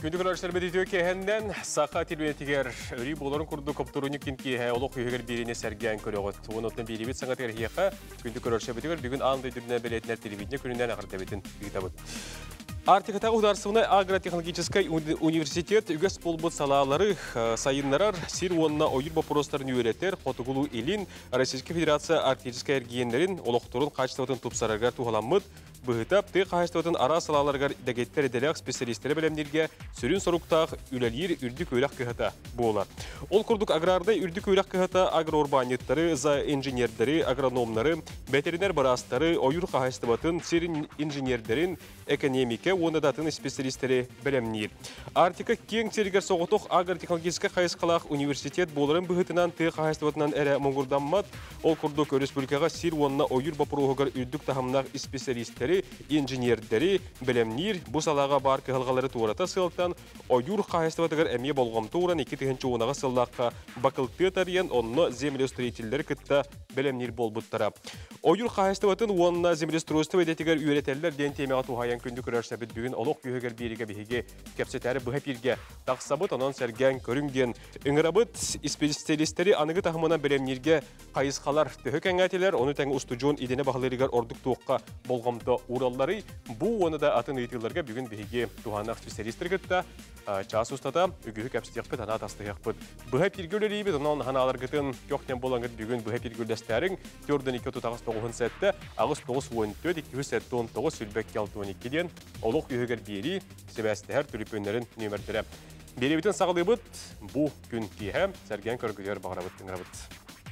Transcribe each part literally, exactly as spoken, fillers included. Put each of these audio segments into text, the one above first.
Күндік ұраршылар бәдетеу кәхенден сақа тербенетігер үрей боларын күрді көптұрыны кенке олық үйігер беріне сәрген көріғыт. Оны оттан беребет саңатығыр хияқа күндік ұраршылар бәдетеу бүгін аңдай дүріне бәлетінер телевидіне күнінен ағырда бетін үйгітабыт. Артикатағы ударсывына агротехнологический университет үгес болбыт салалары сайынларар сир онына ойыр бапыростарын үйретер қотығылу елін Российская Федерация артическая әргиенлерін олықтырын қачтауытын тұпсарарға туғаламыд бұғытап ты қағыстауытын ара салаларғар дәгеттер еделек специалистері білемдерге сүрін соруқтақ үләлер үрдік өйлақ күйіта болар. Ол күрдік агрардай үрдік өйлақ күйіта агроурбаниттары, за инженердері, агрономлары, ветеринар барастары, ойыр қағыстауытын сирин инженердерін, экономика, оны датын специалистері білемнер. Артика кең тергер соғытық агротехнологический қайысқалақ университет боларын бұғытынан ты қағыстауытынан әрі мұңғырданмад. Ол күрдік республикаға сир онына ойыр бапыруғығар үрдік тахымнақ специалистері инженердері білемнер бұл салаға бар кығылғалары туырата сылтан ойыр қағыстыватығыр әме болғам туыран екі тігінші оңаға сыллаққа бақылты тариян онына землеустроительдер күтті білемнер болбыттара. Ойыр қағыстыватын онына землеустройство едетігер үйретелер ден темеға туғаян күнді көрерсе біт бүгін олық күйігер береге бейге кәпсетәрі бұға бірге тақсабыт онан сәрген көрінген үңірабыт специалистері анығы тахымынан білемнерге қайысқалар түхі кәңәтелер оны тәңі ұстуджон едені бағылырығар ордық туыққа болғамды ураллары бу оны да атын ыйтыларга бүгүн биге туганак специалисттер гытта час устата үгү капстыякпы тана тастыякпы быга пиргөлөрийби онон ханалар гытын жоктен болган бүгүн быга пиргөлдөстөрүң төрдөн эки тагыс тогузун сетте агыс тогуз он төрт эки жүз он тогуз сүлбек он эки ден олук үйөгөр бери себестер түлүпөнөрүн нөмөрдөрө беребитин сагылыбыт бу күн киһем сәрген көргүлөр багырабыттын рабыт.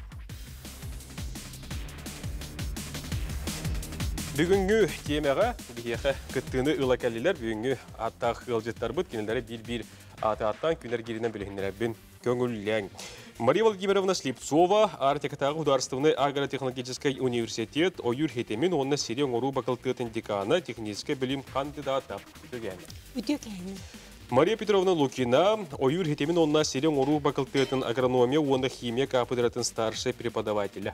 Бүгінгі темеға бігеқі күттіні ұлакәлілер бүгінгі аттақ ғылжеттар бұд, кенелері бір-бір аты-аттан күнер керінен білігіндері бін көңілләң. Мария Владимировна Слепцова, Артикатағы Ударственный агротехнологический университет, ойыр хетемін, онына серен ору бақылтытын декана, технический білім кандидаты. Мария Петровна Лукина, ойыр хетемін, онына серен ору бақылтытын агрономия, онына химия кафедратын старший преподавателя.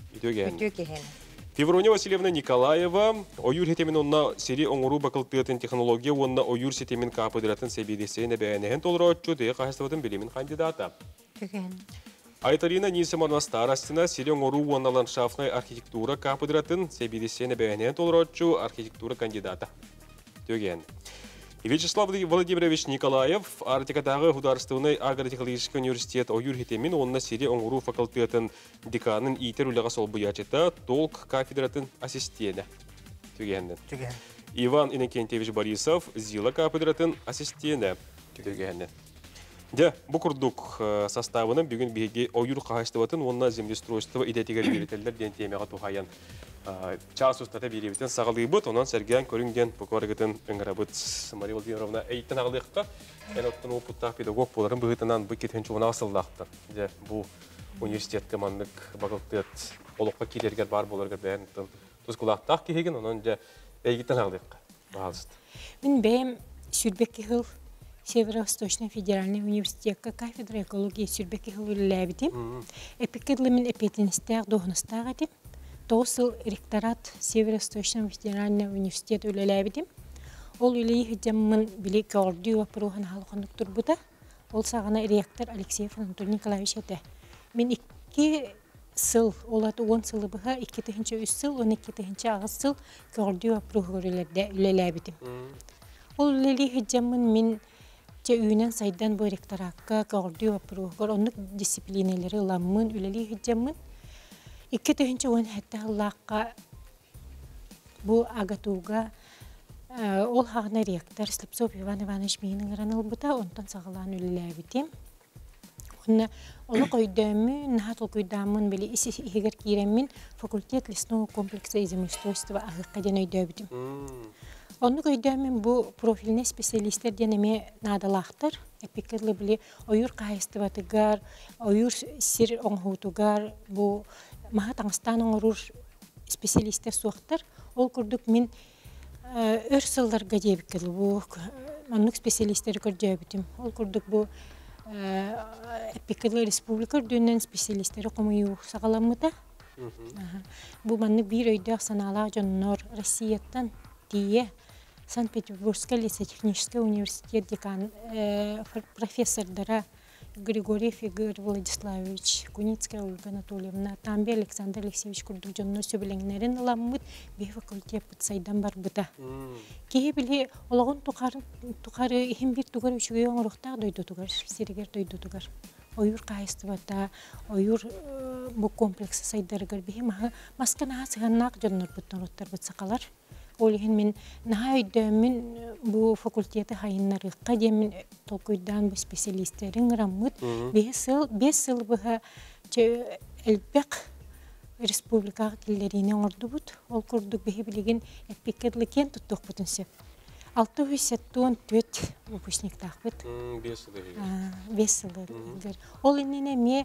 Феврония Васильевна Николаева, ойыр хетемін онна сери оңыру бақылтыатын технология, онна ойыр сетемін кафедратын себедесейіне бәйінеген толыр өтчу, дей қағыстыватын білімін кандидаты. Айтарина Нисимовна Старостина, сери оңыру онна ландшафтной архитектура кафедратын себедесейіне бәйінеген толыр өтчу, архитектура кандидаты. Төген. Вячеслав Владимирович Николаев, Артикатағы Государственный агротехнологический университет ойыр хетемін, онына сери оңыру факультетін деканын итер үліға сол бұячыта, толк кафедратын ассистені. Түгенді. Иван Иннокентьевич Борисов, Зила кафедратын ассистені. Түгенді. Де, бұл күрдік составының бүгін беге ойыр қағыстыватын, онына землеустройство идетігер беретелер ден темеға туғаян. Час устата беребітен сағылығы бұд, онан сәрген көрінген бұқарығытын өңірабыд. Мария Владимировна әйттен ағылыққа, ән оттың опыттақ педагог боларын бұғытынан бұл кетенші оны асылдақты. Бұл университет командық бағылтыет олыққа келергер бар боларға бәрін тұзқылақтақ кеген, онан әйттен ағылыққа бағалысты. Мен бәйім Сүрбекі ғыл Северо-Восточный федеральный университетка кафедра экологии Сүрбекі ғыл үліләбідім. Эпикедлі мен эпетіністәғ доғыныстағы дем. Тоғысыл ректорат Северо-Восточного федерального университета үлеләбідім. Ол үлелей хүдеммін білі көрді өпіруған халықындық тұрбыда. Ол сағына ректор Алексеев Анатолий Николаевич әді. Мен екі сыл, олаты он сылы бұға, екі түхінші үш сыл, он екі түхінші ағыз сыл көрді өпіруғы үлеләбідім. Ол үлелей хүдеммін мен үйінен сайдан бұл ректоратқа көрді өпіруғыр, онық дисциплинелері ұламын үлелей хүдеммін. Iki tühünce on hatta Allah'a bu agatuga ol hağına rektör Slipsov Ivan Ivanoviç meyinin granıl buta ondan sağılan ülülebitim. Onu onu koyduğumu nahat ol koyduğumun böyle isi higer kiremin fakultet listno kompleksa izimüstüstü ve ahıkka den öydöbüdüm. Onu koyduğumun bu profiline spesialistler deneme nadalahtır. Epikirli böyle oyur kahıstıvatıgar, oyur sir onhutugar bu Maha Tangstan'ın orur spesialistler suaktır. Ol kurduk min örsıllarga debikli bu manlık spesialistleri gördüğüm. Ol kurduk bu epikli respublika dönen spesialistleri komuyu sağlamıda. Bu manlık bir öydü sanalar canlar Rusya'dan diye Санкт-Петербургская лесотехническая университет декан профессордара Григорьев Игорь Владиславович, Куницкая Ольга Анатольевна, Тамби Александр Алексеевич Курдукжоннор сөбелеңнерин ламмыт бе факультет сайдан бар бута. Кеһи били олагын тухары ихим бир тугар үчүгө оңрохтаа дойду тугар, сиригер дойду тугар. Оюр кайыстыбата, оюр бу комплексы сайдарыгар бихи маскана сыганнак жоннор буттан роттар бутсакалар. Олихин мен наха өйдөмін бу факультеті хайыннарыққа демін толкуйдан бу специалистерин раммыт бес сыл бұға әлбәк республикаға келдеріне орды бұд. Ол күрдік бейі білеген әппекерлікен тұттық бұтын сөп. Алты өйсеттуын төт выпускник тақ бұд. Бес сылы. Ол иннене ме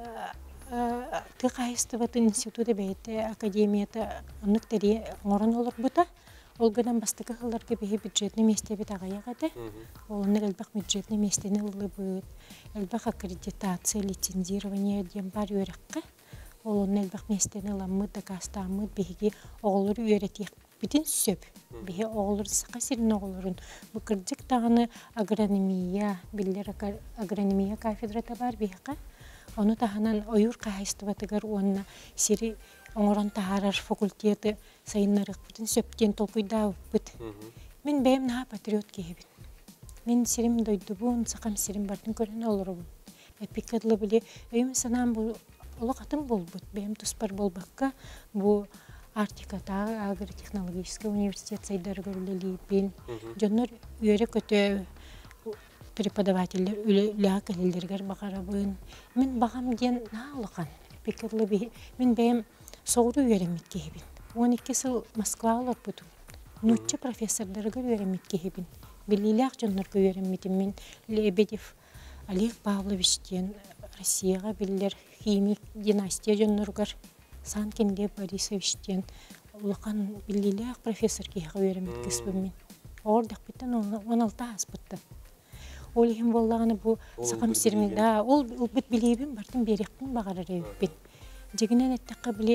Тыqayыстыбыт институты бейті академияты ұнықтары орын олар бұта. Олғадан бастықы қыларға бейі бюджетні месте бет ағаяғады. Олыныр әлбақ бюджетні местені ұлы бұд. Әлбақ аккредитация, лицензирование дем бар өріққа. Олын әлбақ местені ламмыд, дақастамыд бейге оғылыр өретек бітін сөп. Бейге оғылыр сықа сирін оғылырын. Бұқырдық тағыны агрономия, білдер агрономия кафедрата бар бейге. Onu tahanan oyur kahayıstıbatıgar onunla seri oңорон taharar fakulteti sayınlarıq bütün söpten tolkuyda bit. Men benim naha patriot kehibin. Men serim doydu bu, sakam serim bartın körün olur bu. Epikadlı bile, öyüm sanam bu, olu katım bol bit. Benim tuspar bol bakka bu Arktika'da Agro-Технологический университет saydarı görüleli ben. Jonlar üyere kötü преподавателлер үләк әлелдергер бақарабын. Мен бағам ден наалыған. Пекірлі бей. Мен бәйім соғыры үйеремет кейбін. он екі сыл Москва алар бұдым. Нұтчы профессордарға үйеремет кейбін. Белиләқ жонларға үйереметім. Мен Лебедев Олег Павловичтен Россияға білдер химик династия жонларғар Санкенде Борисовичтен ұлыған белиләқ профессор кейға үйеремет кеспім мен. Ордақ біттен он алты аспытты. Олихим боллағаны бұл сақам сермейді. Ол бүт білейбін, бартын беректің бағарар өйіппен. Дегінен әттіққа біле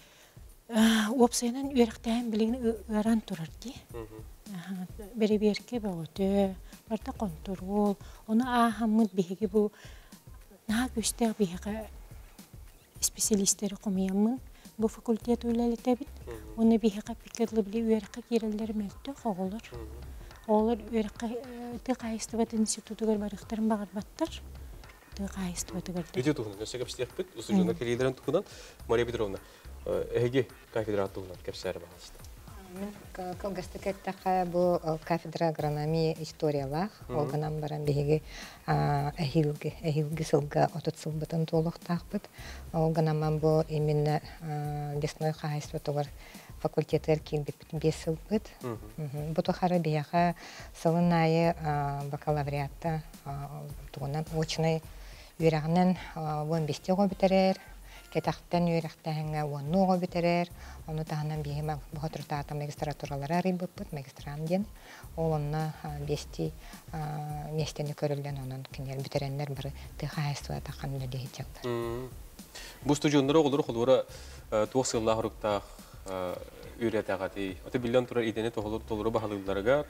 опсайынан өріқтайын білеген өран тұрар де. Бәрі берке бағыты, барта контур ол. Оны ағамыд бейге бұл наға көстер бейге специалистері қомиямын. Бұл факультет өйләлі бит. Оны бейге пикерлі біле өріққа керелдері мәлді қоғылыр. Олар Тыqayыстыбат институтыгар барықтарын бағыр баттар. Тыqayыстыбатыгар. Үйде тұғынан, өсі кәпістек біт, ұсы жона келейдерін тұғынан. Мария Петровна, әйге кафедра тұғынан кәпсәрі бағалысты? Мен кылгастык әттіққа бұл кафедра агрономия историялақ. Олғанан баран бейге әйілгі сылға отыз сыл бұтын толықтақ бұд. Олғанан бұл именно лесной қағайыстыбатыгар факультеттер келбет бес сыл бұд. Бұты қары бейаға сылын айы бакалавриатта тұғынан очынай үйрағынан он бесте ғо бітерер, кетақтан үйрақтағыңа онны ғо бітерер. Оны тағынан бейіме бұғытыртағыта магистратуралары арый бұд, магистран ден. Ол онына бесте местені көрілден оның кенер бітеренлер бір тыqayыстыва таққан үлі етелді. Бұл студионлары олар қолуыра туақ сыллағы ұрықтақ үйретағаты. Оты білден тұрар идені толыры бағалыларығар.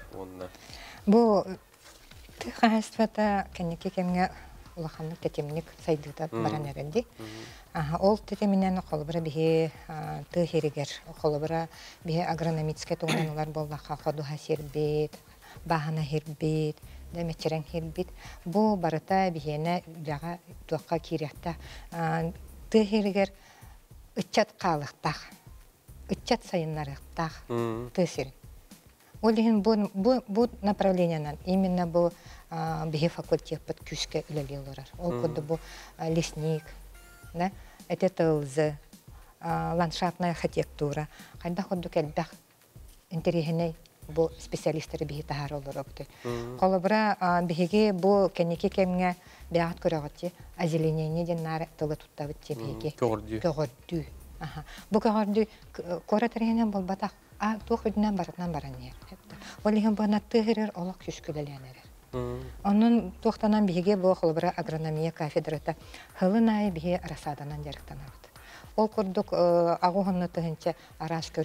Бұл тыqayыстывата кәнеке кемге улаханlık тетемник сайдыта баран әрінді. Ол тетемінен қолыбыра бігі ты херігер. Қолыбыра бігі агрономическе туғынан олар боллаққа қодуға сербет, бағана хербет, дәметчерен хербет. Бұл барыта бігені үліға туаққа керекті. Ты херігер үтчат қалықтақ, үтчат сайынларықтақ ты серін. Ол деген бұл направлениянан, именно бұл бігі факультет под күшке үлелі оларар. Ол көді бұл лесник, әте тылзы, ландшафтная архитектура. Қайда құдды кәлбәқ интерегеней бұл специалистері бігі тағар олар өкті. Қолыбыра бігі бұл кәнеке кәмге бәғат көріғатте, озеленение ден нары тылы тұттабытте бігі. Көгірді. Бұл көгірді көретіргенен бұл батақ. Туқ үдінен барытынан баран ер. Ол еген бұғына тұғырыр олық күшкілеләнер. Onun tuğtanan bihe bu xolbara agronomiya kafedrata hılın ayı bihe arasadanan jarıqtan aldı. Ol kurduk ağuğunlu tığınca araş körün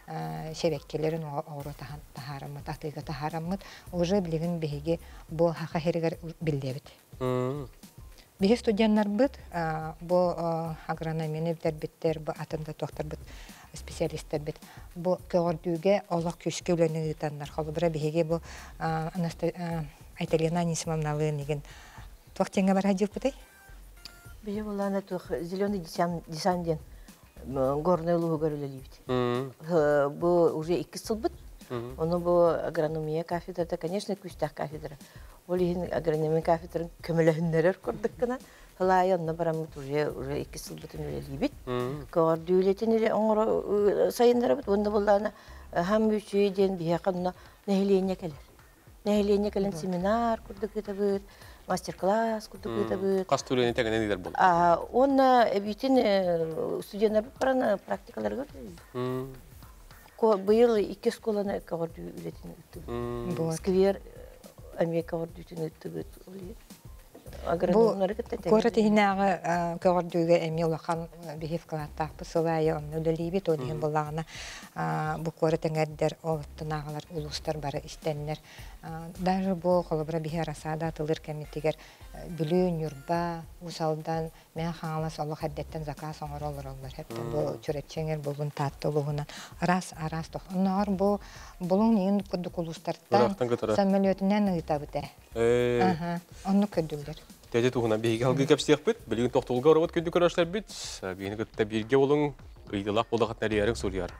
şebekelerin oğru taharamıt, atıyga taharamıt, уже билигин беги бу хака херигер билдебит. Биһи студенттар бит, бу агрономияны битербиттер, бу атында доктор бит, специалисттер бит. Бу көрдүгө олак күшкө үлөнү таңдар. Холбура биһиге бу Айталина Нисимовналыгы деген тоқтенге бар hadil бытай. Биһи булана тух зеленый десант ден горный лугу görüleliydi. Bu уже iki yıl bit. Onu bu agronomiya kafedrada, конечно, küstah kafedra. Olihin agronomiya kafedranın kömülehünler kurduk kana. Halaya onunla baramut уже уже iki yıl bitin öleliydi. Kördüğületin ile onu sayınlara bit. Onda bulana hem üçüyden bihe kanuna nehliyenye keler. Nehliyenye kelen seminar kurduk etabit. Мастер-класс курдук этабыт. Кастурени тегенен идер болду. А он бүтүн студенттер барана практикалар көрдү. Ко быйыл эки школаны көрдү үлетин. Сквер Америка көрдү үтүбүт. Агрономдор кеттен. Көрөт хинага көрдүгө эми улахан бихев кылаттак бысылай оннөлүбүт одиген буллагына бу көрөтеңердер олуттунагалар улустар бары истеннер. Даже бу холобра бихе расада атылыр кемитигер бүлүн юрба усалдан мен хаңалас Аллах хаддеттен заказ оңоролор олар хептен бу чөретчеңер булун таттылыгынан арас арас тох. Онор бу булун ин кудук улустардан самолетинен ытабыта. Аха, онну көдүлөр. Теде тугуна бейге алгы кепсиек бит, билигин токтулга оробот күндү көрөшлөр бит. Бейни кытта бирге болуң, ыйдылак болдагат нәриярың сурьяр.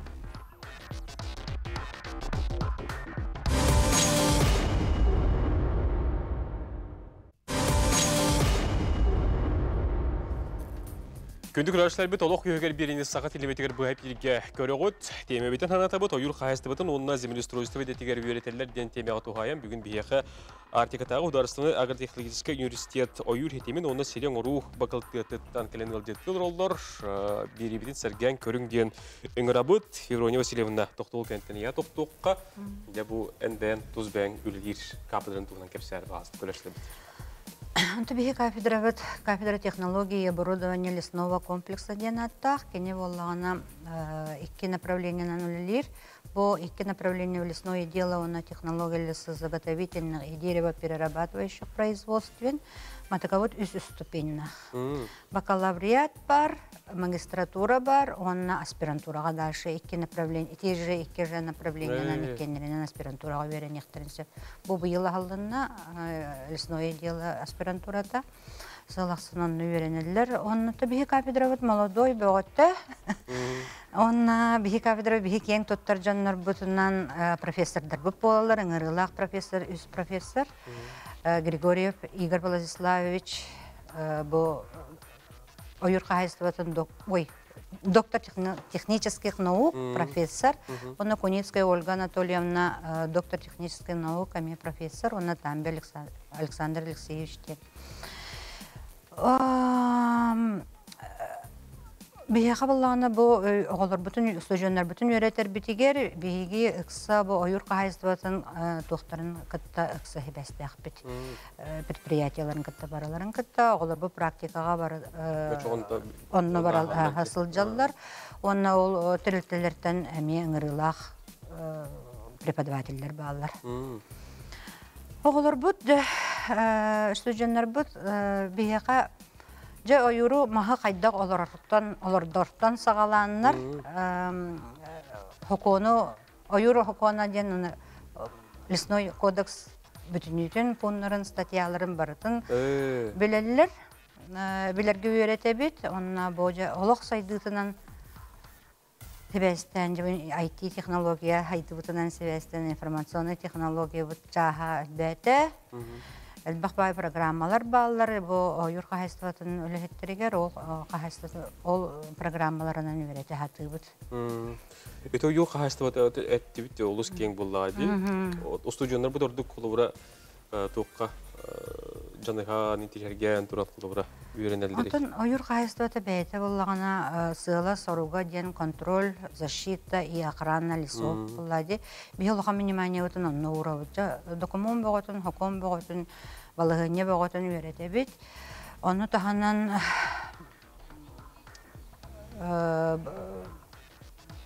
Күндү көрөшлөр бит олох көйгөр бирини сагат илебетигер бу хапирге көрөгөт. Теме битен ханатабыт, ойур хайыстыбытын, онна землеустройство детигер үйрөтелер ден темега тухаям. Бүгүн бияха Артикатагы Ударственный агротехнологический университет ойур хетемин, онна серен ору бакалтыттан келен ылдеттил роллор. Бирибитин сәрген көрүң ден өңөрабыт. Феврония Васильевна токтол кенттения токтокка. Я бу энден тузбен үлгир кафедрын тугунан кепсер баасты көрөшлөр бит. Табиғи кафедра кафедра технологии и оборудования лесного комплекса денаттах, кене воллағана икки направления на нулилир. По икки направления в лесное дело на технологии лесозаготовительных и деревоперерабатывающих производствен. Матаковод үс ступеньна. Бакалавриат бар, магистратура бар, он на аспирантураға дальше икки направления, те же икки же направления на некенеринен аспирантураға верен ехтерінсе. Бұл бұйылы алдына лесное дело аспирантурада. Салақсынан веренелер. Он табиғи кафедра вот молодой бөгетті. Он биһи кафедра биһи кең тоттар жаннар бутунан профессордар бұп болалар, ыңырылақ профессор, үс профессор. Григорьев Игорь Владиславович, бо ойур хайстватын доктор технических наук, профессор. Он Куницкая Ольга Анатольевна, доктор технических наук, а профессор. Он Тамбе Александр Алексеевич. Бияха баллана бу оголор бүтүн студенттер бүтүн өйрөтөр битигер биги ыкса бу ойур кайыстыбатын доктарын кытта ыкса хебестек бит предприятияларын кытта бараларын кытта оголор бу практикага бар онно барал хасылжаллар онна ол тирилтелерден эми ыңырылах преподавательдер баалар оголор бут студенттер бут бияха же ойуру маха кайдак олордортан олордорттан сагаланнар хокону ойуру хокона ден лесной кодекс бүтүнүтүн пуннарын статьяларын барытын билелер билерге үйрөтө бит онна божа олок сайдытынан себестен ай ти технология хайдыбытынан себестен информационный технология бут жаха бете Элбахбай программалар баллар бу ойур кахайстватын өлөһеттеригер ол кахайстватын ол программаларынан үйрөтө хатыбыт. Это ойур кахайстват эттибит олус кең буллады. Студенттер бу дордук кулура токка жаныга нитирген турат кулура үйрөнелдер. Антон ойур кахайстваты бейте буллагана сыла соруга ден контроль, защита и охрана лесов буллады. Биолога внимание вот на уровне документ боготун, хоком боготун, балыгыне боготун үйрөтө бит. Оны таханан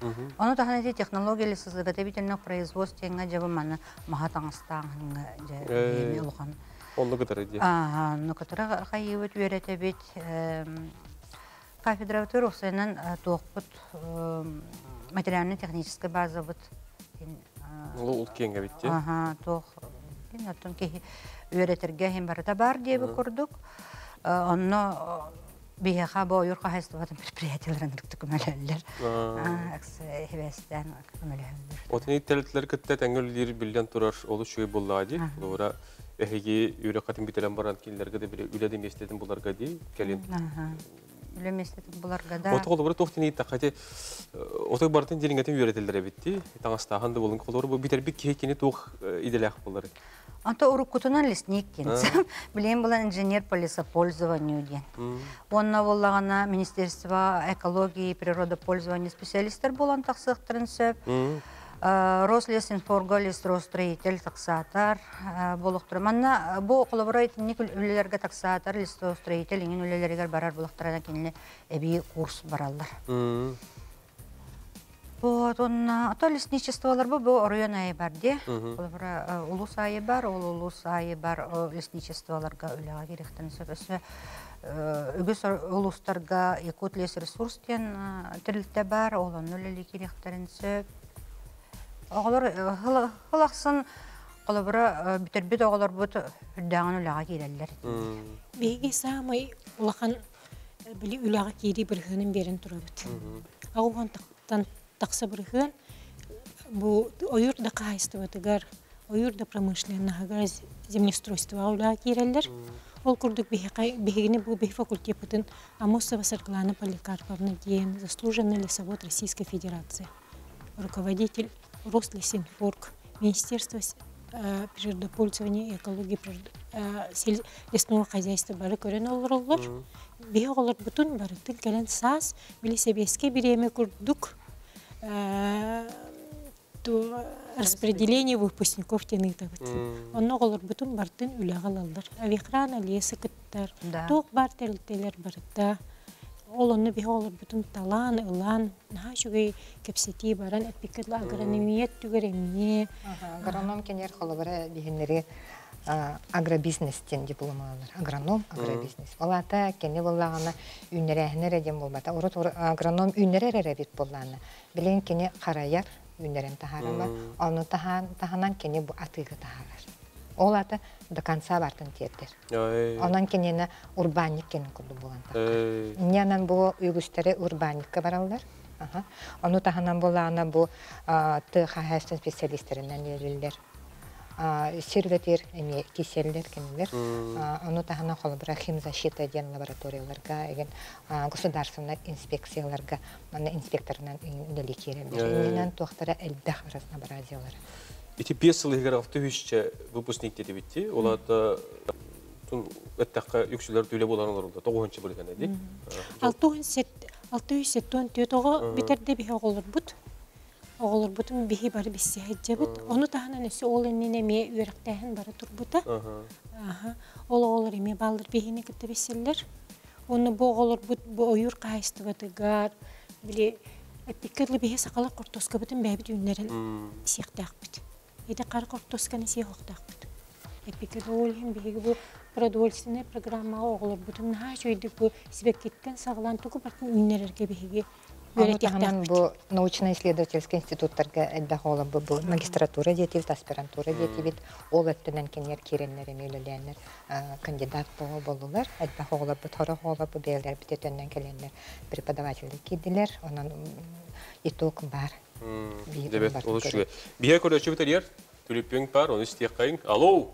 Оны тахана эти технологиялы сызгатабительных производственга жабы маны махатаңыстаңга же улхан. Онны кытары ди. Ага, ну кытара хайыбыт үйрәтәбит. Кафедра турусынан тоқпут материально-техническая база бут. Ул ул кеңге битти. Ага, тоқ. Ин аттан ки үйрәтергә һәм барда бар дип күрдек. Онны бияха бо юрка хайстыватын предприятиеләрен төкмәләләр. А, аксы хевестән төкмәләләр. Отны телетләр китте тәңгәлләр билдән турар олы шуй буллады. Лора эһиге юры катын бителән баран килләргә дә бер үләдем местедән буларга ди. Кәлин. Ага. Үлеместедән буларга да. Ото олы бер тохтыны тақаты ото бартын дилиңгәтен үйрәтелдер битти. Таңастаганда булган колор бу битер бик кехкене тох иделәх булар. Anta урукутунан лесник кенсем. Билем булан инженер по лесопользованию ден. Онна боллагана Министерство экологии и природопользования специалисттер булан таксыктырын сөп. Рослесинфорго лесостроитель таксатар болуктур. Манна бу коллаборайтник үлелерге таксатар лесостроитель иңин үлелерге барар булуктарына кенле эби курс баралдар. Вот он то лесничестволар бу бу район айы бар ди. Олар улус айы бар, ол улус айы бар лесничестволарга үләгә керектен сөбөсө. Үгүс улустарга Якут лес ресурстен тирилте бар, олон үлеле керектерин сөп. Оглар хылаксын колобра битербит оглар бут даган үләгә кирелләр. Беги самый улахан били үләгә кири бер хөнен берен турабыт. Агуган тактан такса бирген бу оюрда кайстыбатыгар оюрда промышленного землеустройства ула киреллер ол курдук бигине бу бих факультетын Амосова Светлана Поликарповна ген заслуженный лесовод Российской Федерации, руководитель Рослесинфорг, Министерство природопользования и экологии лесного хозяйства бары көрен олар бих олар бутун бары тыл келен сас билесебеске биреме курдук то распределение выпускников тенытов. Он оголор бутун бартын үләгалалар. Авихрана лесы кыттар. Ток бар телтелер барда. Олонны бих олор бутун талан, ылан, наха шугай кепсети баран эпикетла агрономият түгеремне. Агроном кенер холобара бихиннери агробизнестен дипломалар. Агроном, агробизнес. Олата кене боллагана үннерәһнәре дем булмата. Урут агроном үннерәре бит болланы. Билен кене караяр үннерен тахарама. Аны тахан таханан кене бу атыгы тахарар. Олата до конца бартын тиеттер. Онан кенене урбаник кен курду булган та. Нянан бу үгүстәре урбаникка баралар. Ага. Аны таханан боллагана бу ты хәстен специалистларынан йөриләр. Серветер, эми киселлер кенлер, аны тахана холбра химзащита ден лабораторияларга, еген государственный инспекцияларга, мана инспекторнан үнеликерелер. Иннен тохтара элдах разнообразиялар. Эти бес жылгар автовишче выпускниктер битти, оларда тун эттакка юксулар төлөп болганлар болду. тогузунчу бөлгөн эди. алты жүз сеттен төтөгө битерде бих оголор бут. Оғылыр бұтым бейі бары бесі әджебіт. Оны тағынан өсі ол еніне ме үйректәхін бары тұрбыта. Ол оғылыр еме балыр бейіне күтті беселер. Оны бұл оғылыр бұт, бұл ойыр қайысты бұтығар. Біле, әппекерлі бейі сақалар қортосқа бұтым бәбіт үнлерін сияқтақ бұт. Еді қар қортосқаны сияқ оқтақ бұт. Әппекерлі олығын бейгі бұл продовольственная программа оғылыр бұтым. Наға жойды бұл себеккеттен сағылан тұғы бартын үнлерерге бейгі. Анан бу научно-исследовательский институттарга эддахола бу магистратура детибит, аспирантура детибит, ол өттөнөн кенер киреннер эмелелер, кандидат болулар, эддахола бу торохола бу белер битетөндөн келенлер, преподавательдер кидилер, анан иток бар. Дебет олушуга. Бие көрөчү битерер, түлүпүң бар, оны истеккайың. Алло.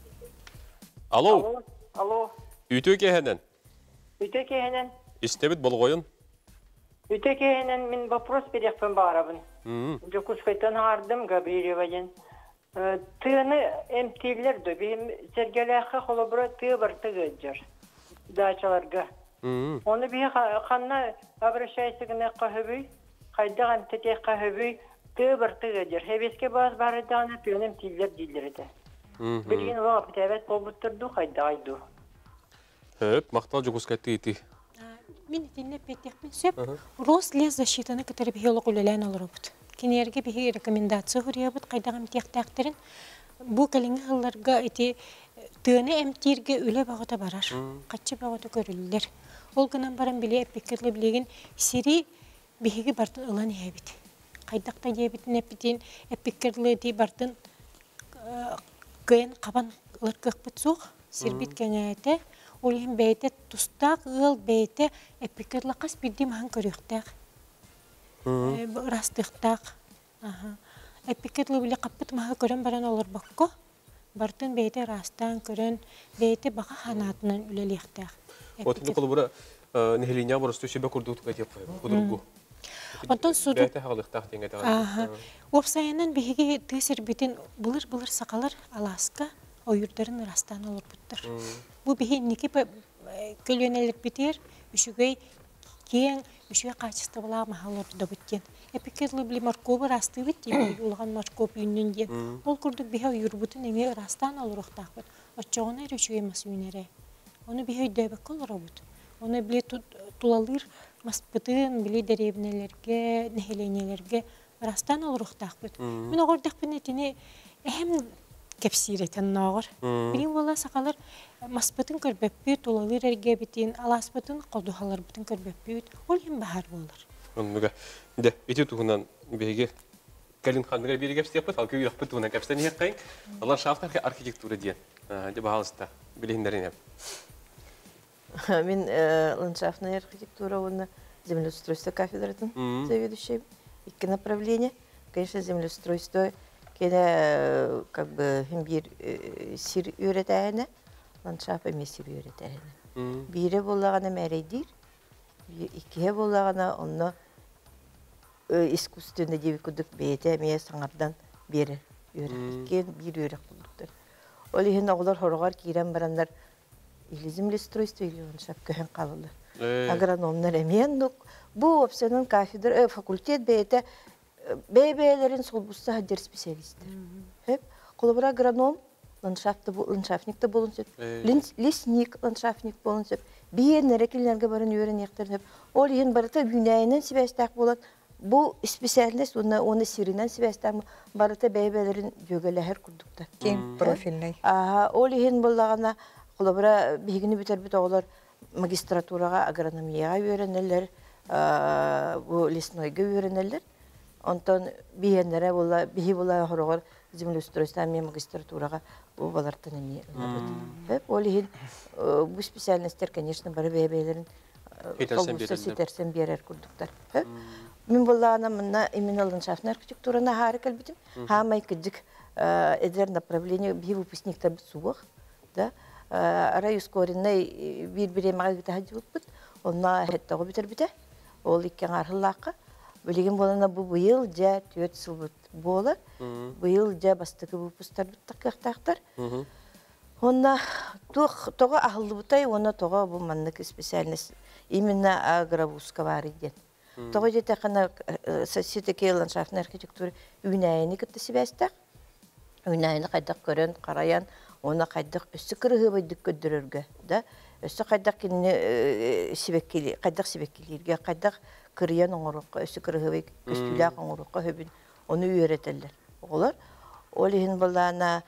Алло. Алло. Үтө кехенен. Үтө кехенен. Истебит болгойун. Үтө кехенен мен вопрос берекпен барабын. Жокускайтан ардым Габриеваен. Тыны эмтилер дө бим сергеләхе холобра ты бар тыгыжыр. Дачаларга. Оны би ханна обращайся гына кахыбы, кайдаган тете кахыбы ты бар тыгыжыр. Хебеске баз барыданы тыным тиллер дилерде. Билген вакыт әбәт болуп турду, кайда айду. Хөп, мактал жокускайтты ити. Мен итинне петтехпин сөп Рослеззащитаны кытары биолог үлелен олорбут. Кинерге бихи рекомендация хурьябыт кайдагам тектактерин. Бу калинги хылларга ити тыны эмтирге үле багыта барар. Каччы багыта көрүлдер. Ол гынан баран биле эпикерле билеген сири бихиги бартын ылан ебит. Кайдакта ебитин эпитин эпикерле ди бартын кыйын кабан ылыркыкпыт сук сирбит кеңете. Олин бейте тустак ыл бейте эпикерле кас бидди махан көрүктак. Растыктак. Аха. Эпикерле биле каппыт маха көрөн баран олор бакко. Бартын бейте растан көрөн бейте бака ханатынан үлелектак. Отны колбура нехлиня боросту себе курдут катеп кудургу. Онтон суду. Бейте халыктак деңге тагы. Аха. Опсайынан биһиги тесер битин булыр-булыр сакалар Аласка ойурдарын растан олор буттар. Бу биһи ники көлөнелер битер, үшүгөй кең, үшүгөй качество була махалор да буткен. Эпикерле били моркова расты бит, улган морков үйнүн ден. Ол курдук биһи ойурбутун эме растан олоруктак бут. Очогона үшүгөй масүйнере. Оны биһи дөбөк олоробут. Оны били тулалыр маспытын били деребнелерге, нехеленелерге растан олоруктак бут. Мен огордак бинетини эһем кепсиретен ногор. Билим бола сакалар маспытын көрбөппү, тулалыр эрге битин, аласпытын колдухалар бутын көрбөппү. Ол эм бахар болар. Онуга. Де, ити тугунан беге Калин ханга бири кепстеп, ал күйрөк бутуна кепстен яккай. Алар шафтар архитектура диен. Де баалыста билиндерин. Мен ландшафтная архитектура, он землеустройство кафедратын заведующий. Икки направления. Конечно, землеустройство, когда как бы бир сир үйрәтәне, ландшафт эмес сир үйрәтәне. Бире боллагана мәрәйдир, иккиге боллагана онны искусственный деби кудук бейте эмес саңардан бери үйрәткен бир үйрәк булдыктыр. Ол ихин оглар хорогар кирен барандар или землеустройство, или ландшафт көһен калылы. Агрономнар эмен бу опционун кафедра факультет бейте бейбейлерин солбуста дер специалисттер. Хеп, колобра агроном ландшафтты ландшафтникты болун сөп, лесник ландшафтник болун сөп, биен рекилерге барын үйрен яктырып, ол ен барыта günäйинен сибәстәк болот. Бу специальность оны оны сиринен сибәстәк барыта бейбейлерин жөгөләһәр курдукта. Кең профильный. Ага, ол ен боллагана колобра бигини битер бит оглар магистратурага агрономияга үйренелер, бу леснойга үйренелер. Онтон биеннере була бихи була хорогор землеустройство мен магистратурага бу балартан эми лабыт. Ол ин бу специальностьтер, конечно, бар бейбейлерин сетерсен берер курдуктар. Мен буллана мына именно ландшафтная архитектураны хары калбитим. Хамай кыдык эдер направление бихи выпускниктер бит сугах, да? Арай ускоренный бир-бире магыта хаҗылыпбыт. Онна хеттагы битер бите. Ол иккен архыллакка. Билеген болана бу быйыл жа төрт жыл болар. Быйыл жа бастыкы выпустар биттактактар. Онна тух тога ахылбытай, онна тога бу маннык специальность именно агровузка бар иден. Тога жете кана сосиетеке ландшафтная архитектура үйнәйни кытты сибәстәк. Үйнәйни кайдак көрөн, караян, она кайдак өссө кырыгы байдык көддөрөргө, да? Өссө кайдак кине сибеккели, кайдак сибеккелерге, кайдак кырыян оңорукка, өссө кырыгы көстүләк оңорукка хөбүн, оны үйрәтәләр. Олар ол ин буллана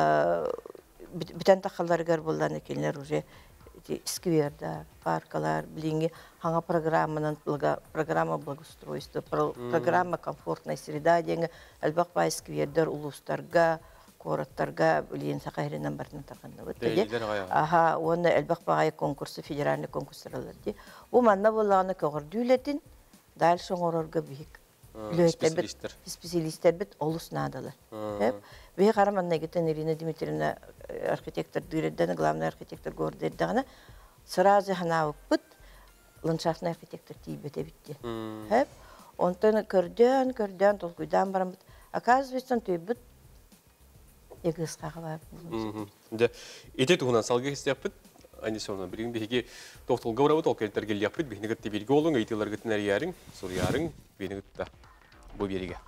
бүтән тахалларгар булланы кенлер уже скверда, паркалар, билинги, ханга программанын программа благоустройства, программа комфортная среда деңе, албак бай сквердер улустарга, короттарга билин сакайрынан бартын тагында. Вот теге. Аха, оны албак бай конкурсы, федеральный конкурслар ди. У манна булланы когордүлетин, дальше оңорорга бик. Специалисттер. Специалисттер бит олус надалар. Хеп. Бе караманна кетен Ирина Дмитриевна архитектор директор, главный архитектор города дагана сразу хана бит ландшафтный архитектор тибете битти. Хеп. Онтон көрдөн, көрдөн толкуйдан барам бит. Оказывается, той бит егыскага бар. Да. Ите тугунан салга истеп Они все равно берем беги. Тофтул говорят, только это гелия прид, беги негатив берег голунга, и ты ларгат на яринг, сур яринг, беги негатив бо берега.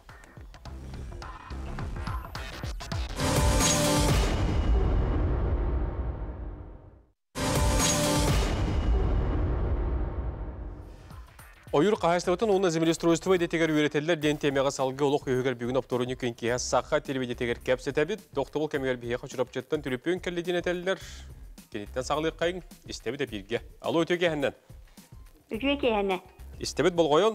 Ойыр қағайыстығытын оны землеустройство ететегер үйретелер ден темеға салғы олық үйігер бүгін опторыны көнкеге саққа телеведетегер кәпсетәбет, доқтыбыл кәмегер бейе қашырап жеттен түліппен кәледен етелілер. Кенеттен сағылық қайын, істебет әпирге. Ало өтеге әннен? Үтеге әні. Істебет бол қойын?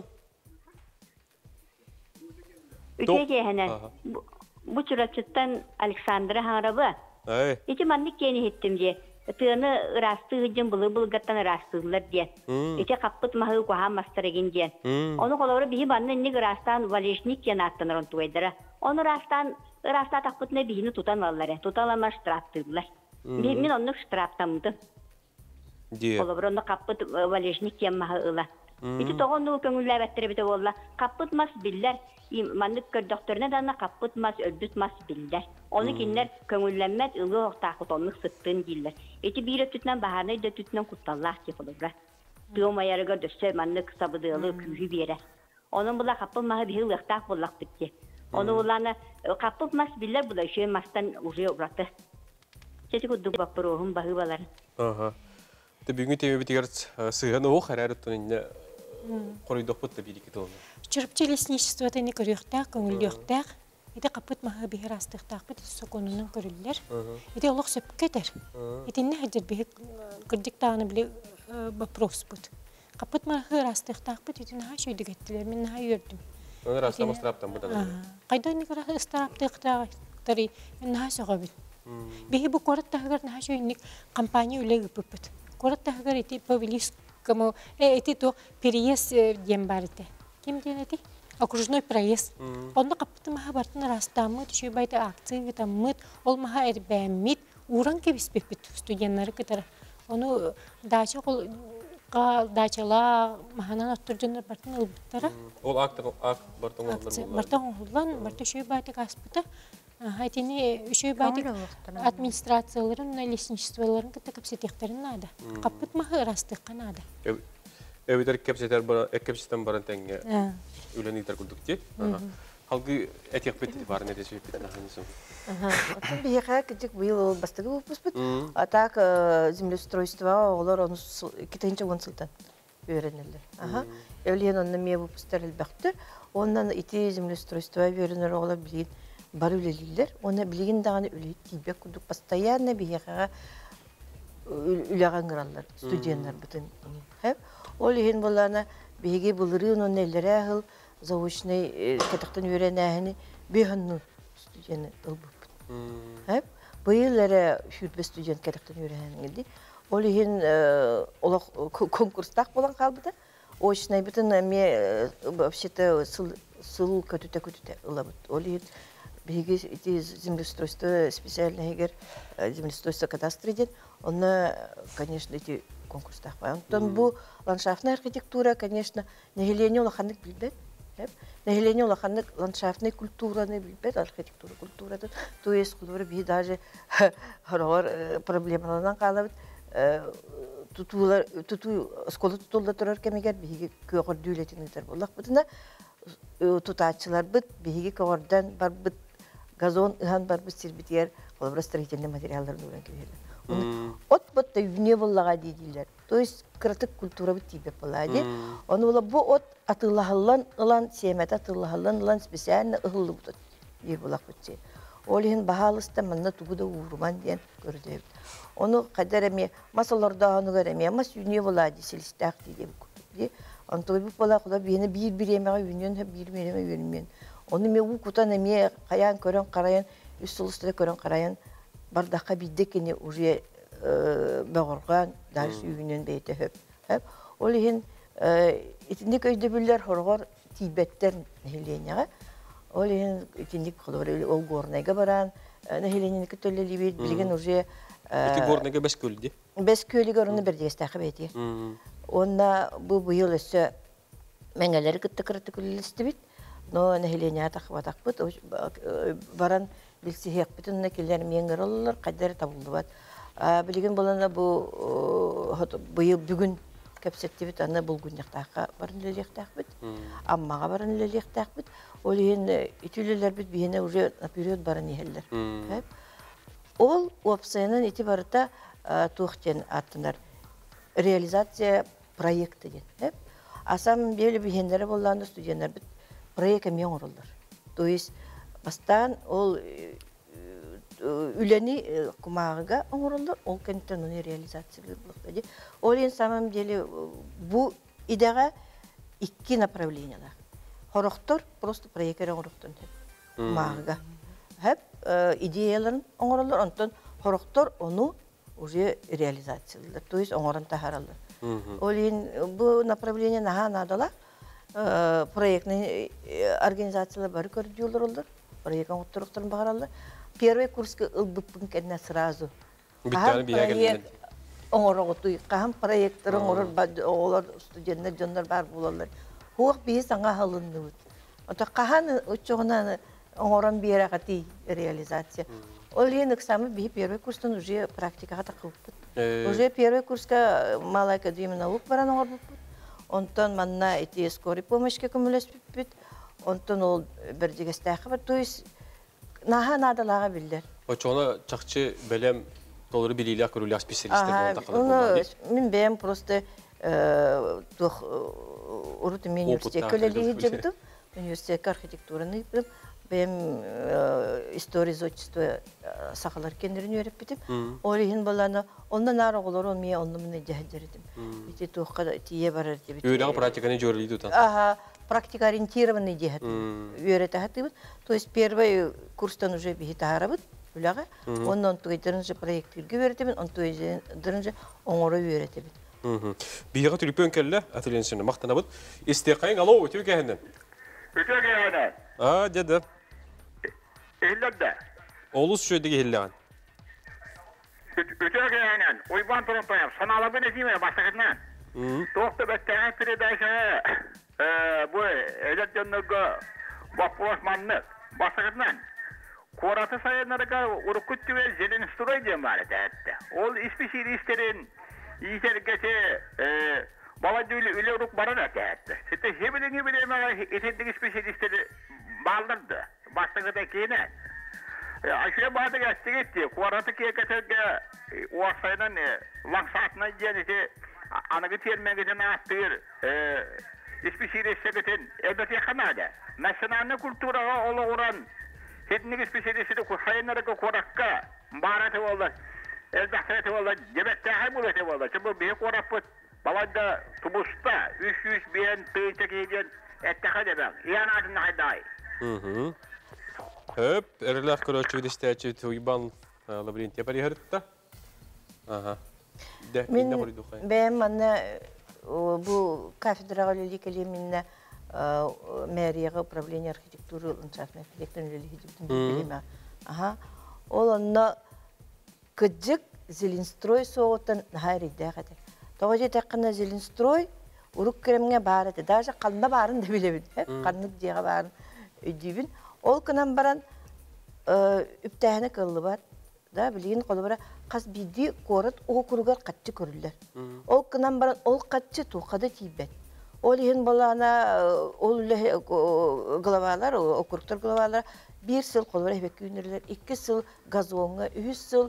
Үтеге әні. Бұ чұрапчыттан Александра Хаңарабы. Ете манны кені еттім же. Тыны ырасты гыджын былы былгаттан ырастылар ден. Ете қаппыт махы куха мастырыгын ден. Оны қолауыры бейі банны нек ырастан валешник кен аттын ұрын туайдыры. Оны ырастан, ыраста тақпытына бейіні тұтан аллары. Тұталама штрафтылар. Мен оны штрафтамды. Қолауыры оны қаппыт валешник кен махы ыла. Ете тоғынды көңілі әбәттірі біті олла. Қаппыт мас биллер. Маннык көрдөктөрүнө дана каппыт мас өлбүт мас билдер. Оны кинлер көңүлләммәт ылы октакы тонлык сыттын диллер. Эти бире түтнән баһаны да түтнән кутталлах ди булган. Тыма ярыга дөсө маннык сабыдылы күрү бере. Onun bula kapıl mahı bir hıllıqtaq bullaq bitti. Onu ulanı kapıl mas biller bula şey mastan uzuya uğratı. Çeşik uduk bakpır oğun bağı baların. Aha. De bugün temi bitigar sığan oğu xararet tonunca koruyduk butta bir iki tonu. Çırpçı leсничество teni körüqtaq, көңілдіқтақ. Ede kapıt mahı bir rastықтaq bit sokonunun körüller. Ede олық söp keder. Ede ne hadir bir kırdık tağını bile вопрос bud. Kapıt mahı rastықтaq bit ede naha şöydük ettiler. Men naha yördüm. Onu rastlama straptan buda. Qayda ne kadar straptıq tari men naha soğa bit. Bihi bu korat tahgar naha şöynik kampanya öyle gıpıpıt. Korat tahgar eti повелись como эти то переезд дембарите. Kim denedi? Окружной проезд. Onda kapıtı maha bartın rastamı, düşüyor bayda akции tamıt, ol maha erbemit, uğran kebis bepit stüdyenleri kadar. Onu daça kol daçala mahanan oturcanlar bartın ılbıttara. Ol aktar ak bartın oldular. Bartın oldular, bartın düşüyor bayda kaspıta. Haytini düşüyor bayda administrasiyaların, leсничестволарын kadar kapsiyetliklerin nada. Kapıt maha rastıqqa nada. Evler kapsiyetler bara, kapsiyeten baran tenge. Ulan iter kulduk diye. Halkı etik bitti var ne de şey bitti nahanisum. Ага. Бияха китик быйыл бастыгы болуспут. А так землеустройство олар оны китенче он сылтан үйренелер. Ага. Эвлен онны ме болупустар элбакты. Ондан ити землеустройство үйренер олар билген бар үлелилер. Оны билген даганы үлет тийбек кудук постоянно бияха үлөгөн граллар, студенттер бүтүн. Хеп. Ол ген буларна биге булырын оны элере хыл заочный катактан үйренәһини беханны студенты ылбып. Хеп. Быйыллары шүрбе студент катактан үйренәһини. Ол ген олак конкурстак болан калбыда. Очный бүтүн ме вообще-то сыл көтүтө көтүтө ылабыт. Ол ген биге эти землеустройство специально егер землеустройство кадастр идет, он, конечно, эти конкурстах. Потом бу ландшафтная архитектура, конечно, нагеление лоханных билбет. Нагеление лоханных ландшафтной культуры, билбет, архитектура, культура. То есть, культура би даже хорор проблемалардан калабыт. Тутулар, туту школа тутулда турар кемегер биге көөр дүүлетинитер боллак бутуна. Тутачылар бит биге көөрдөн бар бит газон ыхан бар бит сирбитер, колбра строительный материалдар дуран кебелер. От бутта юне боллага дейдилер. То есть кыртык культура бит тибе боллади. Оны бола бу от атыллахаллан ылан семет атыллахаллан ылан специально ыллы бут. Ди болак бутче. Олин бахалыста манна тугуда урман ден көрдөйт. Onu kadar emi masalarda onu göremiyor ama yüniye buladı silistah diye bu. Antoy bu pala kadar beni bir bir yemeğe yüniyen hep bir bir yemeğe yönümün. Onu me bu kutan emi kayan kören karayan üstüste kören karayan bardaka biddekini oraya bağırgan ders yüniyen beyte hep. Hep olihin etnik ödebüller horgar Tibet'ten nehirleniyor. Olihin etnik kadar ol gornega baran nehirleniyor kötüleli bir bilgen oraya Эти горные без көлди. Без көлди горны бер дестахы бети. Онда бу быйыл өсө меңелер кытты кырты күллести бит. Но нехеления тахва такбыт баран билсихек бүтүн некелер меңер аллар кадер табылды. Билген болана бу быйыл бүгүн кепсетти бит аны бул күннектакка барын лелектак бит. Аммага барын лелектак бит. Ол ен итүлелер бит бийне уже период барын ехеллер. Хеп. Ол опсайнын итибарыта тухтен аттынар реализация проекты ден. А самом деле бихендері болғанда студенттер бит проект емен орылдар. То есть бастан ол үләни кумағыға орылдар, ол кенттен оны реализациялы болды. Ол en самом деле bu идеға iki направлениялар. Хорохтор просто проекттер орықтан кумағыға. Hep идеяларын оңырылыр, онтан хорохтор onu уже реализациялы. То есть оңырын тахаралыр. Олин bu направление наха надала проектный организациялар бары көрдүлөр олар. Проекттен оттуруктарын багаралар. Первый курска ылбыппын кенне сразу. Биттаны биягелден. Оңороготуй, кам проекттер оңорор олар студенттер жондар бар булалар. Хуак бии саңа халынды. Ота кахан учогунан оңорон биерагати реализация. Олин экзамен бии первый курстан уже практикага такылып. Уже первый курска малая академия наук баран оңорбуп. Онтон манна эти скорый помощьке көмөлөспүп. Онтон ол бердигестахы бар. То есть наха надалага билдер. Очона чакчы белем толору билилер көрүлөр специалисттер болду такалар. Мен бем просто э тох урут университет коллеги жигдим. Университет архитектураны бем история зодчество сахалар кендерин өрөп битип, олин баланы ондан ары олор он мен ондан мен жаһадырдым. Бите тохка тие барар деп. Үйрөң практиканы жөрүлдү тан. Ага, практика ориентированный жаһат. Үйрөтәһәтибит. То есть первый курстан уже бихитарабыт. Улага, ондан туйдырынчы проекттерге беретебин, он туйдырынчы оңору үйрөтебин. Бийга түлүпөн келле, ателенсине мактанабыт. Истекайын алоо өтөгәһенден. Өтөгәһенден. А, деде. Элләдә. Олус шөйдеге хилләгән. Өтөгәһенден. Уйбан турып, саналабы нәтиҗә башлыгыннан. Тохты бәттән передача э бу эләдәннәгә вопрос манны башлыгыннан. Кораты сайынларга урукутту ve zelin stroy diye var etti. Ol ispişirislerin iyitergete e baladıyla öyle uruk baran etti. Sitten hebelini bile ama etedik ispişiristleri bağlardı. Başlıkta kine. Aşağı bağda geçti gitti. Koratı keketege o sayının laksatına geldi. Anagı termengeden attır. İspişiristlerin elbette yakanadı. Mesela ne kultura ola oran Teknik spesiyalisti kusayınları korakka baratı oldu. Elbette oldu. Cebette hay buluşu oldu. Çünkü büyük orapıt balada tubusta üç yüz bin tığıcak yiyeceğin ettikad eden. İyan adını hayday. Hı hı. Hep erler kırıcı desteği tuyban labirent yapar yarıtta. Aha. Min ben bana bu kafedralı likeliminle Мэрияга управление архитектуры ландшафтной архитектуры билими. Ага. Ол анна кыжык Зеленстрой соотан хайрыйда гады. Тогы теккана Зеленстрой урук керемге бар эти. Даже кална барын да билебин. Каннык жега барын өйдүбүн. Ол кынан баран үптәһне кыллы бар. Да билген колы бара каз биди корот окуругар катчы көрүлөр. Ол кынан баран ол катчы тукада тийбет. Ол ен балана ол главалар, округтар главалар bir сыл колбар эбек күнүрлөр, iki сыл газонга, үч сыл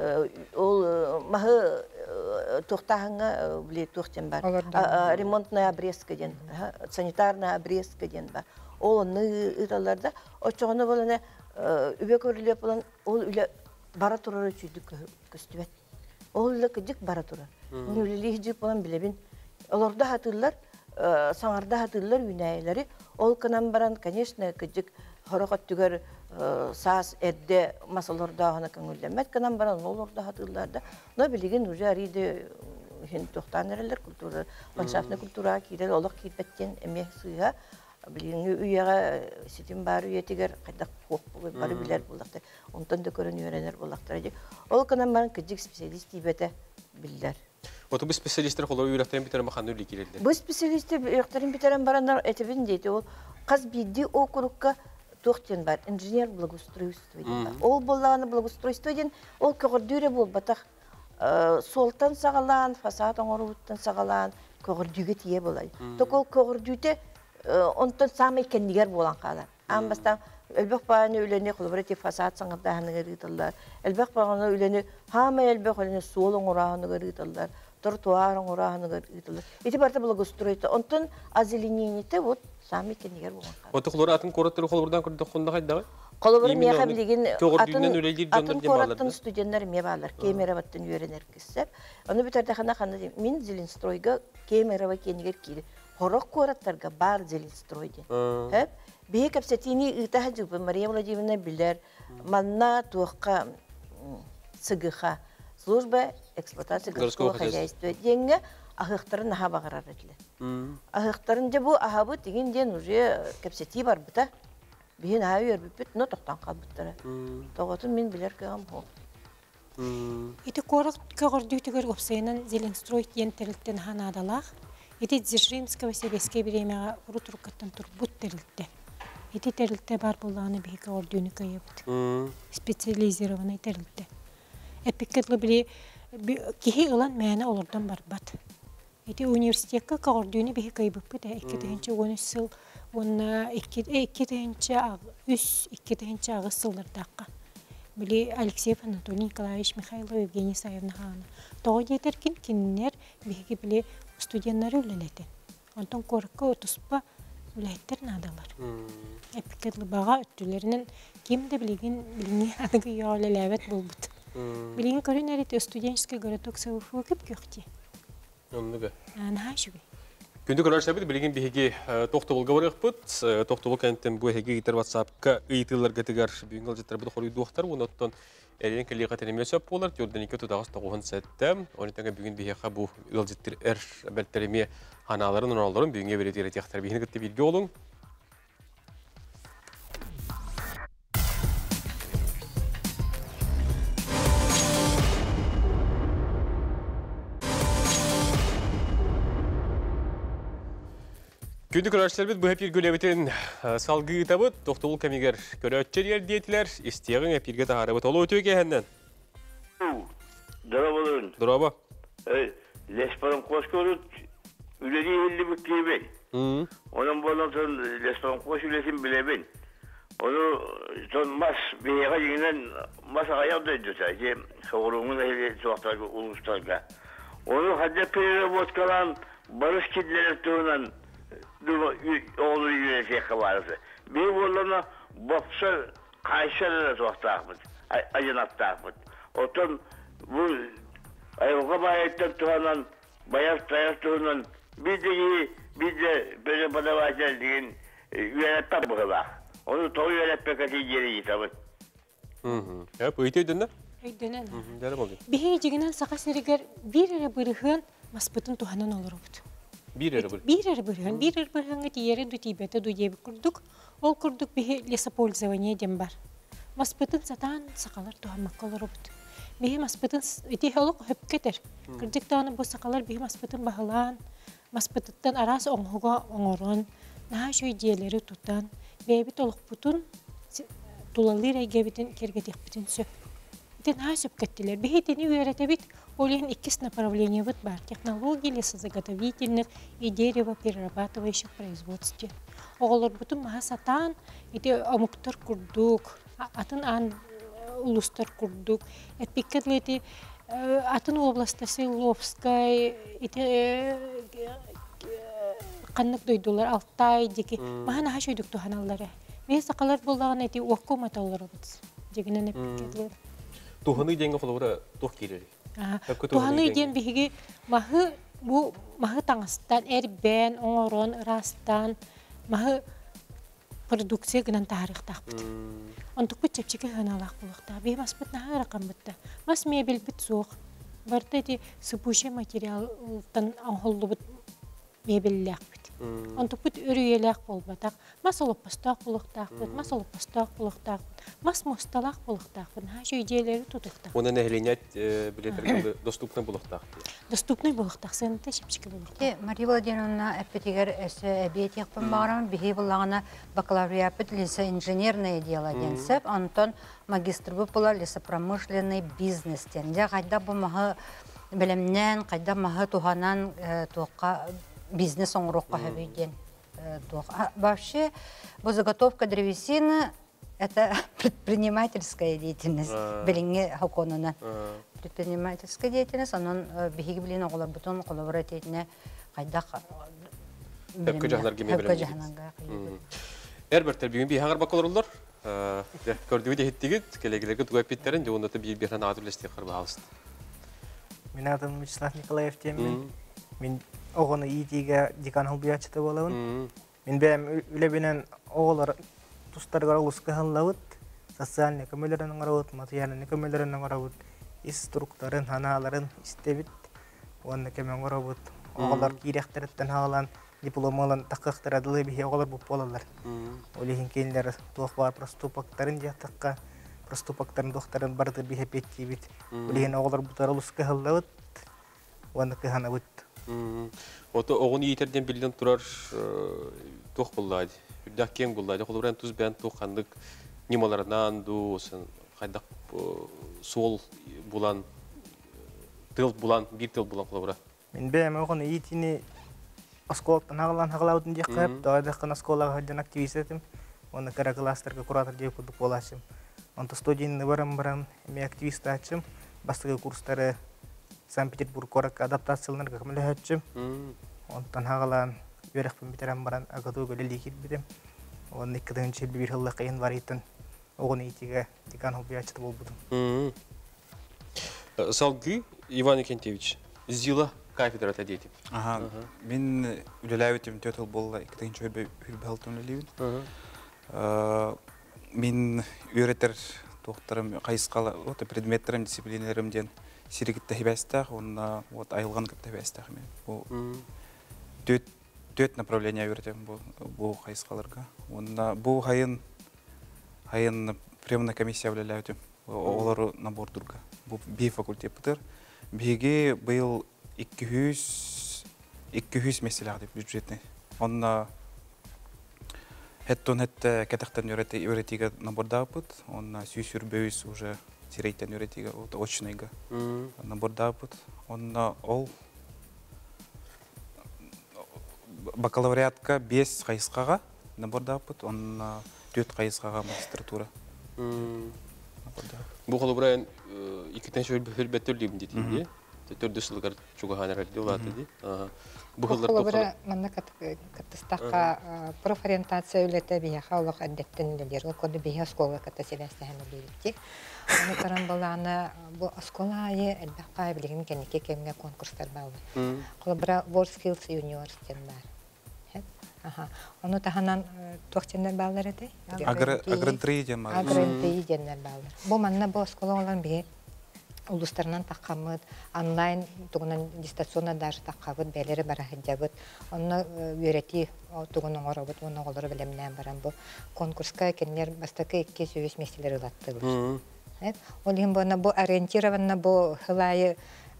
ол махы токтаханга биле токтен бар. Ремонтная обрезка ден, санитарная обрезка ден бар. Ол ныраларда очогону балана үбек өрлөп болан ол үле бара турар үчүдүк көстүбөт. Ол эле кыжык бара турар. Нүлели жип болан билебин. Олорда хатырлар саңарда хатырлар үнәйләре ол кынан баран, конечно, кыжык хорогот түгөр саас эрде масаларда гана көңүлдәмәт кынан баран олорда хатырларда. Но билеген уже ариде хин тохтанерлер культура, ландшафтный культура кирел олык кипеттен эме сыйга билеген үйәгә ситим бар үетигер кайда хок бары билер булакты. Онтан да көрөн үйренер булактыр. Ол кынан баран кыжык специалист дибете биллер. Вот bu spesialistler kolları üretim bitiren makanı likireldi. Bu spesialistler üretim bitiren baranlar etibin deydi. O kaz bildi o kurukka tohten var. İnженер благоустройства deydi. Ol bolağını благоустройства deydi. Ol köğürdüre bol batak soltan sağalan, fasat oңорутtan sağalan köğürdüge tiye bolay. Tok ol köğürdüte ondan samay kendiger bolan kalar. Ambastan Elbek bağını üleni kulübreti fasat sanatlarını gırıtırlar. Elbek bağını üleni hama elbek üleni solun orağını gırıtırlar. Trotuarın orağını gırıtırlar. İti barda bula gusturuydu. Ondan aziliniyete bu sami keniger bu. Otu kulur atın koratları kolburdan kurdu konda kayda. Kolburun miyaha bilgin atın atın korattın stüdyenler miye bağlar. Kemera battın yörener kissep. Onu bitirde xana xana diyeyim. Min Zilinstrойга kemera va keniger kiri. Horok koratlarga bar Zilinstrойде. Hep bir kapsetini ıtahacı bu Maria Vladimirovna bilir. Manna tuğqa sıgıha. Служба эксплуатации городского хозяйства. Деньги ahıqtарын aha bağırar edilir. Ahıqtарын da bu ahabı digenden уже kapseti var bıta. Bihin aha yer bipit no toqtan qalbıttara. Toğatın min bilir ki am ho. Ити корак кагордүтүгөр опсайнан Зеленстрой тиентерилтен ханадалах. Ити Дзержинского себеске биремега урутуркаттан турбут терилте. Ити терилте бар булланы бихи кагордүнү кайыпт. Специализированный терилте. Эпикетлы били кихи ылан мәне олордан барбат. Ити университетка кагордүнү бихи кайыппыт. Эки тегенче он үч сыл, онна эки тегенче үс, эки тегенче агыс сылдардакка. Били Алексей Анатолий Николаевич Михайлов, Евгений Саевна хана. Тоғы детеркин киннер бихи били студенттары үлелетен. Онтон коракка отуспа үлеттер надалар. Эпикетлы бага өттүлеринен кимде билген билини адыгы яолелебет болбут. Билген көрүн эрите студенческий городок Савуфу кеп көкти. Оннуга. Ана шуби. Күндү көрөрсөбүт билген биһиги токтобулга барыппыт. Токтобул кенттен бу хеги гитер WhatsApp-ка ыйтыларга тигер бүгүнгө жеттер бу хорuyduктар. Уноттон эрен келига теремесеп болар. Жорданика тутагыс тогуз сәттә. Онтага бүгүн биһига бу ылжыттыр эр белтереме ханаларын уналарын бүгүнгө беретер тияктар биһине гытты билги болуң. Күнді көрәштербет бұл әпір көлебетін салғы табыт, тоқтығыл кәмегер көрәтчер ердетілер, істеғін әпірге тағарабыт олу өтеу кәхәннен. Дұра болуын. Дұра ба? Леспарым қош көріт, үледі елді бүк кейбен. Оның болын сон леспарым қош үлесін білебен. Оны сон мас бейеға жеңінен мас ағаяу дөйді сәйде, соғырыңын әлі суақтарға, ұлғыстарға. Оны қадда переработкалан барыс кедлер тұғынан oğlu yönetecek kabarısı. Bir oğluna baksa Kayseri'de soğuktakmıt, acınattakmıt. Otan bu ayıqa bayetten tuğanan, bayat tayat tuğanan bir de iyi, bir de böyle bana vahçel deyin yönetmen bu kadar. Onu toğu yönetmek için geri gitamıt. Ya bu iti ödünler? Ödünen. Derim oldu. Bir heyeciginen sağa seriger bir yere bırıhın maspıtın tuğanan olur oldu. Bir yer bır. Bir yer bırhın, bir yer bırhın eti yeri du tibete du yebi kurduk. Ol kurduk bir лесопользование dem бар. Маспытын сатан сакалар туһамакка олорбут. Бихи маспытын ити холок хөпкетер. Кырдык тааны бу сакалар бихи маспытын бахалан, маспытыттан арас оңхуга оңорон, наha шөй диелери тутан, беби толукпутун тулалыр эгебитин кергетекбитин сөп. Ити наha сөпкеттилер. Бихи тени үйрөтөбүт. Олен иккис направления вот бар. Технологии лесозаготовительных и деревоперерабатывающих производств. Оголор бутун маха сатан, ити амуктар курдук, атын ан улустар курдук. Эпикетле ити атын областта Силовскай, ити каннык дойдулар, Алтай деки. Маха наха шойдук туханаллары. Мен сакалар болдаган ити уакком аталары бут. Дегенен эпикетле. Туханы денге холора тух кирери. Туханы ден биһиги махы бу махы таңыстан эрбен оңорон растан махы продукция гынан тарихтахбыт. Онтук бит чепчеке ханалак булыкта. Бе маспыт наһа ракам битте. Мас мебель бит сук. Барта ди сыпучий материалтан аңхолдубут мебеллек бит. Онтук бит өрүелек болбатак. Мас олуп постак булыктак бит. Мас олуп постак булыктак. Мас мосталак булыктак. Ха şu идеялары тутукта. Оны нәһленет билетерге доступны булыктак. Доступный булыктак. Сен тешипчике булыктак. Те Мария Владимировна эпитигер эсе объектик памарам бихи буллагана бакалавриат леса инженерное дело денсеп, антон магистр бу була лесопромышленный бизнес ден. Я кайда бу мага белемнән, кайда мага туханан туакка бизнес оңрокка хәбиден. Вообще, бу заготовка древесины это предпринимательская деятельность. Белинге хоконунан. Предпринимательская деятельность, онон биһиги билин оголар бутун коллаборат этине кайдак Хөккө жаһанар кеме белем. Эрбертер бүгүн би хагар баколорлор. Э, көрдүгү де хиттигит, келегилерге тугап питтерин, жонда бир бирхан атылышты кырбаалыст. Мен атым Вячеслав Николаев темин. Мен огону итиге декан хулбиячты болобун. Мен бем үлебенен оголар тустарга улуска халлабыт, социальный көмөлөрүн карабыт, материальный көмөлөрүн карабыт, инструкторын, ханаларын истебит. Онда кемен карабыт. Оголар киректерден хаалан дипломалан такактырадылы бихи оголар буп болалар. Олихин кейлер туох бар проступактарын жактакка, проступактарын доктарын барды бихи петтибит. Олихин оголар бутар улуска халлабыт, онда кыханабыт. Ото огун итерден билден турар туох буллайды. Үрдәк кең буллайды. Холуран туз бән туохандык нималарынан ду, кайдак сол булан, тыл булан, бир тыл булан холура. Мен бәм огун итини осколоктан хагалан хагалаудын жаккап, дагы осколага хаджан активистетим. Оны кара кластерге куратор деп кудуп болашым. Онто студийны барам барам, эми активист ачым, бастыгы курстары Санкт-Петербург корак адаптацияларга камылы ачым. Онтан хагалан берекпен битерем баран агатууга лиликит битем. Оны иккиден жыл бир жылга кыйын бар итен. Огун итиге декан хоббиячты болбудум. Салгы Иван Никентьевич, Зила кафедра тадети. Ага. Мен үлеләвитем төтел болла икиден жыл бир балтын үлелибин. Мен үйрәтер тохтарым кайскала ота предметтерим дисциплиналаримден сиригит тәһибәстә, онна вот айылган тәһибәстә мен. Бу төт төт направление үйрәтем бу бу кайскаларга. Онна бу хайын хайын приемная комиссия үлеләвитем. Олар набор дурга. Бу би факультет битер. Биге быел ике йөз меселәр дип бюджетны. Онна Хеттон хетте кетехтен үйрәтиге наборда бут. Онна сүйсүр бөйс уже сирейтен үйрәтиге очныйга. Наборда бут. Онна ол бакалавриатка беш кайыскага наборда бут. Онна төрт кайыскага магистратура. Бу холобран икиден жыл бир беттелдим дитинде. Төрдү жылгар чугаханар дилаты ди. Бу холобра манна каттастакка профориентация үлете бия халык аддеттен дилер. Ол коды бия школа катта себестәһәне бирди. Аны таран баланы бу школае элбәккә билген кенеке кемгә конкурслар барды. Холобра World Skills University бар. Аха. Аны таханан тохтеннәр баллар иде. Агрантри дигән бар. Агрантри дигән баллар. Бу манна бу школалардан бия улустарынан таққамыд, онлайн тугунан дистанционна даже таққабыд, бәлері бара хаджабыд. Онны үйрети тугунан орабыд, оны оғылары білемнен баран бұл. Конкурска кенлер бастакы икки сөйіз меселер ұлатты бұл. Ол ең бұна бұл ориентированна бұл хылайы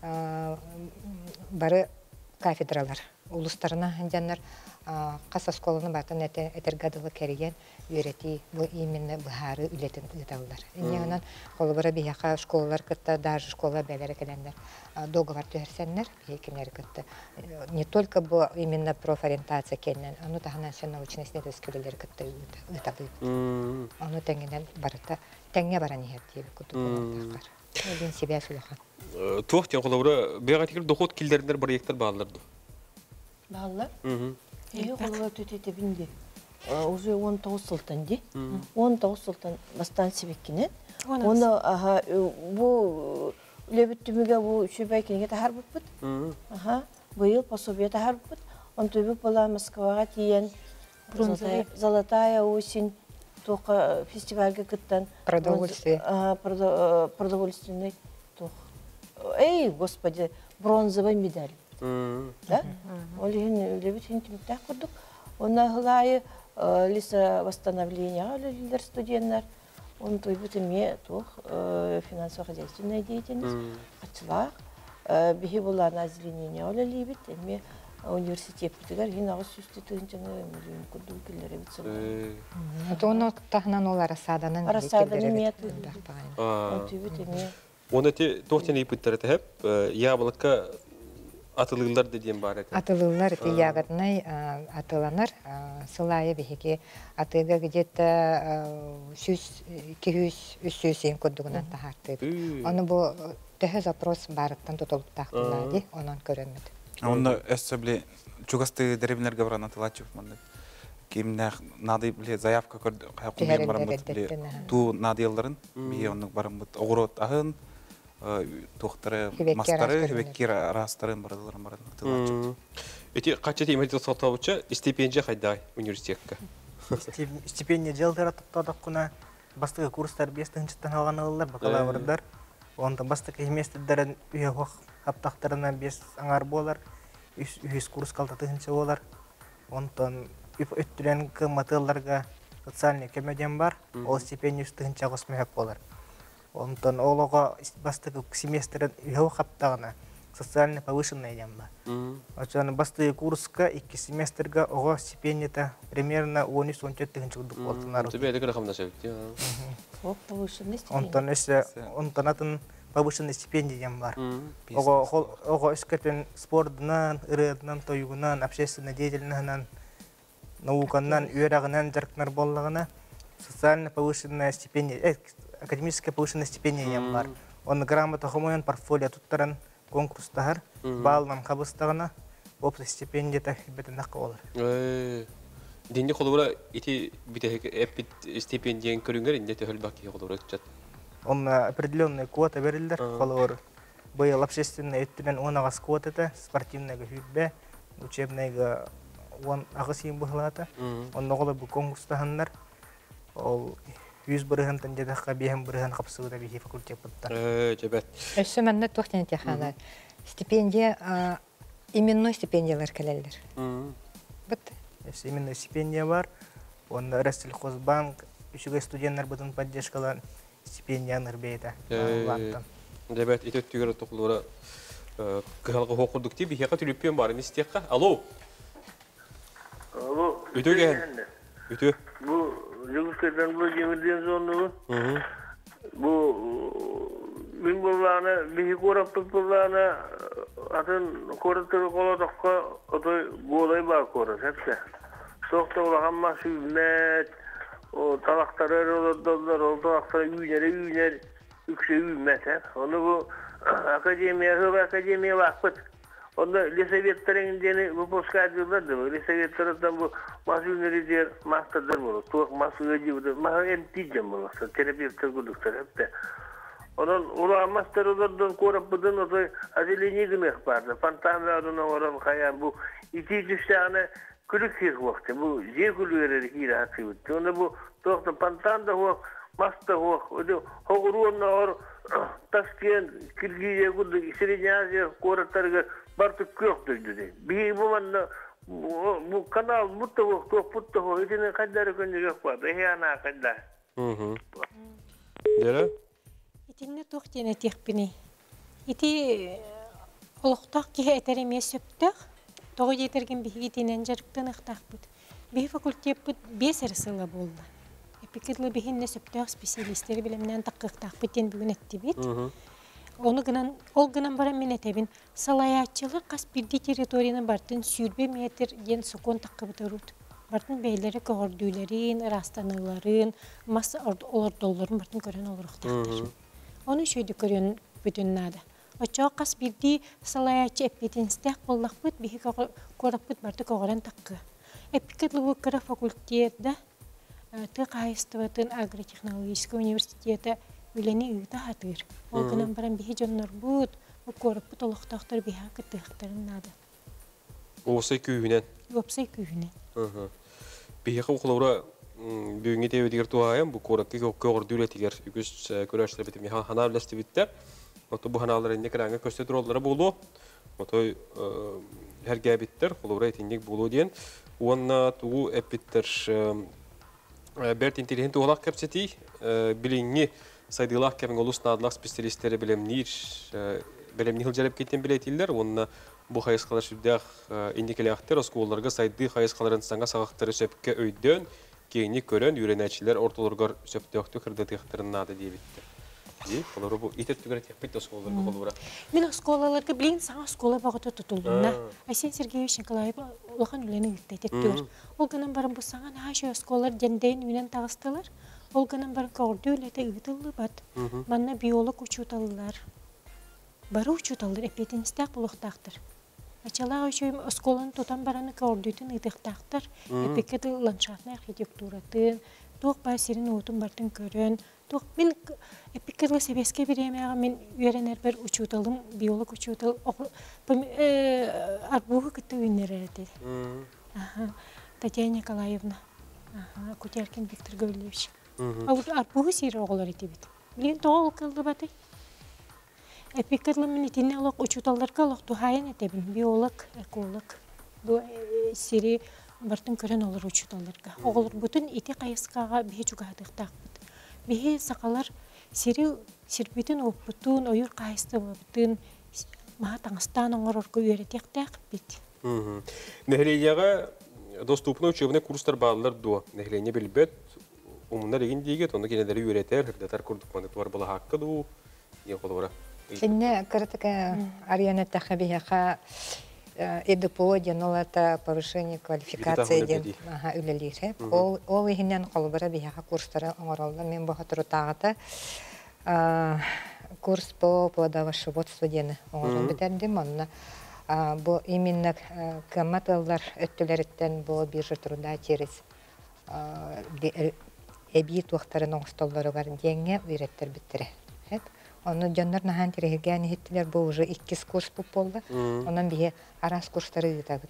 бары кафедралар. Улустарына хаджанлар қас осколаны батын этергадылы кәреген үйрети бұл именно бұхары үлетін ұйталылар. Инеғынан қолы бара бияқа школалар күтті, даже школа бәлері кәлендер договор түйерсенлер, бейкенер күтті. Не только бұл именно профориентация кәлінен, оны тағынан сен научный исследовательскілер күтті ұйталып. Оны тәңгенен барыта, тәңге баран ехет күтті болатақар. Олен себе сұлыған. Туақ тен қолы бара бейғатекер доход келдеріндер бір ектер бағаларды? Бағалар? Эйе, қолыға төтеті бінде. Уже он тоғыз сылтан де. он тоғыз сылтан бастан себеккенен. Оны, аха, бұл үлебіттіміге бұл шөбәй кенеге тахар бұппыд. Аха, бұйыл пособия тахар бұппыд. Он төбік бола Москваға тиен Золотая осень тоқа фестивальге күттен. Продовольствие. Продовольственный тоқ. Эй, господи, бронзовый медаль. Да? Олеген үлебет хентиміктәк күрдік. Онна ғылайы лиса восстановления өлелер студенттер. Он тойбет еме тоқ финансово-хозяйственная деятельность. Қатшылақ. Бихи болана озеленение өлелебет. Еме университет бітігер. Ен ағыз сүсті түгіншіні мүлін күрді өлкелері бітсі. Оны тағынан ол арасаданын арасаданын меті. Он тойбет еме. Оны те тоқтен епіттері тәхіп, яблыққа Atılırlar dediğim bari. Atılırlar, tiyağıtnay atılанар, сылайы бихеки атыга где-то iki yüz üç yüz kodугунан тахартып. Оны бу төһө запрос барыктан тотолуктактылар ди, онон көрөмөт. Онда эссе чугасты деревнерге баран атылачып мында. Кимнер нады биле заявка кайкым барам биле. Ту надыяларын бие онун барам бут огорот ахын. Тохтары мастары веккер растарын бараларын баран атылачып. Эти кача темелде сатабыча стипендия кайда университетке. Стипендия жылдары топтадыккуна бастыгы курстар бестинчиттен алган алалар, бакалаврдар. Онда бастыгы семестрдерин үйөк аптактарына бес аңар болар. Үз курс калтатынча болар. Онтон өттүрен кыматыларга социальный көмөдөн бар. Ол стипендия үстүнчө космек болар. Онтон олого бастыгы семестрин үйөк аптагына социально повышенная ямба. Очан бастыгы курска iki семестрга ого стипендия примерно он үч он төрт тыгынчы кылдык болтунар. Тебе это рахамда шек. О, повышенный стипендия. Онтон эсе онтон атын повышенный стипендия бар. Ого ого эскетен спортнан, ырыднан, тоюгунан, общественной деятельностьнан, науканнан, үйрагынан жаркнар боллагына социально повышенная стипендия, академическая повышенная стипендия бар. Он грамота хомоян портфолио туттаран конкурстар, баллам кабыстагына опция стипендия тахибетен акылар. Э. Деньги холура ити битек эпит стипендиян көрүнгөр инде төлбаки холура чат. Он определенные квоты берилдер, холур. Быйыл общественный эттинен он агас квотата, спортивныйга хүббе, учебныйга он агас ем булата. Он ногылы бу конкурстагандар. Ол yüz бырыгын тандедакка бем бырыгын капсыгыда бихи факультет бутта. Э, жебет. Эссе менне тохтен техана. Стипендия именной стипендиялар келелдер. Бут. Эссе именной стипендия бар. Он Россельхозбанк үчүгө студенттер бутун поддержкалар стипендияныр бейта. Жебет итет түгөр токлора калгы хокурдук ти бихи катылыппен бар инститетка. Алло. Алло. Үтөгөн. Үтө. Бу Жүгүскөдөн бу жемирден зонугу. Бу мен буланы бихи корап буланы атын коротор колодокко отой голай бар корот хепсе. Сокторла хамма сүннет, о талактары олдолдар, ол талактары үйнери үйнер, үксө үймет. Оны бу академия, хыба академия вакыт. Onda liseviyetlerin deni bu poskadırlar da liseviyetlerden bu masumları diğer masterlar olur. Tuğ masumları gibi mahar emtiyeceğim olursa terapiyatlar kurduklar hep de. Onun ula master olardan korapıdan o da aceleni demek vardı. Fantamlarına oran kayan bu iki üç tane külük hir vakti. Bu yer külüğleri hir atıydı. Onda bu tuğda pantanda o master o hoğruğuna or taskiyen Kirgiye kurdu Srednya Asya koratlarga Bartık yoktur dedi. Bir bu manna bu kanal mutlaka çok mutlaka içine kadar günde yok var. Ehana kadar. Hı hı. Dere? İtinne tohtene tekbini. İti oluktak ki eterime söptük. Toğu yetergen bir itinen jarıktan ıhtaqbıd. Bir fakultet bud beş arasıla boldu. Epikirli bihinne söptük spesialistleri bilemden taqqıqtaqbıd den bugün etti bit. Onu gınan, ol gınan bara minetebin salayatçılık kas birdi teritoriyana bartın sürbe metre gen sokon taqqıbıtarut. Bartın beyleri köğürdülerin, rastanıların, mas olordolların bartın gören oluruktaktır. Onu şöyle görüyorsun bütün nada. O çok kas birdi salayatçı epitin stek bollakbıt bihi korapbıt bartı köğüren taqqı. Epikatlı bu kıra fakultiyette tık hayıstıvatın Agroteknolojik Üniversiteti Üleni üyüte hatır. O günden baran bihi jonlar bud, o korup toluqtaqtar biha kıtıqtarın nada. Osa köyünen? Opsa köyünen. Bihi qavqılaura büyünge tevi diger tuğayam, bu korakki köğürdüyle tiger ügüs körəşlər bitim hana biləsti bitlər. Oto bu hanalar indi kıranga köste durollara bolu. Oto her gəy bitlər, qolaura etindik bolu diyen. Onna tuğu ep bitlər Bert intelligent olaq kapseti bilingi saydılar ki olus nadlar spesialistleri bilimnir bilimni hılcarıp gittiğin biletiller onunla bu hayıskalar sürdüğü indikeli okullarga saydığı hayıskaların sana sağakları söpke öydön keyini gören öğreniciler ortalarga söptüğü kırdığı tıqtırın nadı diye bitti. Ди, олар бу итет түгәрә тәпит осколаларга холбара. Мен осколаларга билин саңа оскола багыта тутулдуна. Айсен Сергеевич Николаев улахан үләне иттәтәттер. Ол гынан барын бу саңа наша осколалар денден үнән тагыстылар. Ол гынан барын көрдү үләтә итылды бат. Манна биолог учуталлар. Бары учуталлар эпетинстак булыктактыр. Начала өчөйм осколаны тотан бараны көрдүтүн итыктактыр. Эпекети ландшафтный архитектуратын, тук басирин отун бартын көрөн. Тук мен эпикетле себеске биремега мен үйренер бер учуталым, биолог учутал. Э арбугы кытты үйнерәде. Аха. Татьяна Николаевна. Аха, Кутяркин Виктор Гаврилович. Ал арбугы сире оглар итебит. Билен тоол кылды баты. Эпикетле мен итине алак учуталларга алак тухайын этебин. Биолог, эколог. Бу сире бартын көрөн олар учуталларга. Оглар бүтүн ити кайыскага бие чугатыктак. Бие сакалар сири сирбитин оппутун ойур кайысты бабытын ма таңстан оңорорго үйрөтектек бит. Нехлеяга доступный учебный курстар баалар дуа. Нехлене билбет умунда деген диге тоны кенедери үйрөтер, хырдатар курдук мандатуар бала хакка ду. Ие колора. Сенне кыртыка Ариана Тахабияха ЭДПО денолата повышение квалификации ден үлелире. Ол ол ихинен колбара бияха курстары оңоролда мен бу хатыры тагыта курс по плодоводству дене оңорол бетердим онна. Бу именно комматалар өттөлөрүттен бу биржа труда через эбит вактарын оңстоллары бар деңге үйрөттөр биттире. Onu canlar nahan tirehgen hittiler bu уже ikis kurs bu polda. Ondan bir aras kursları gıtabıt.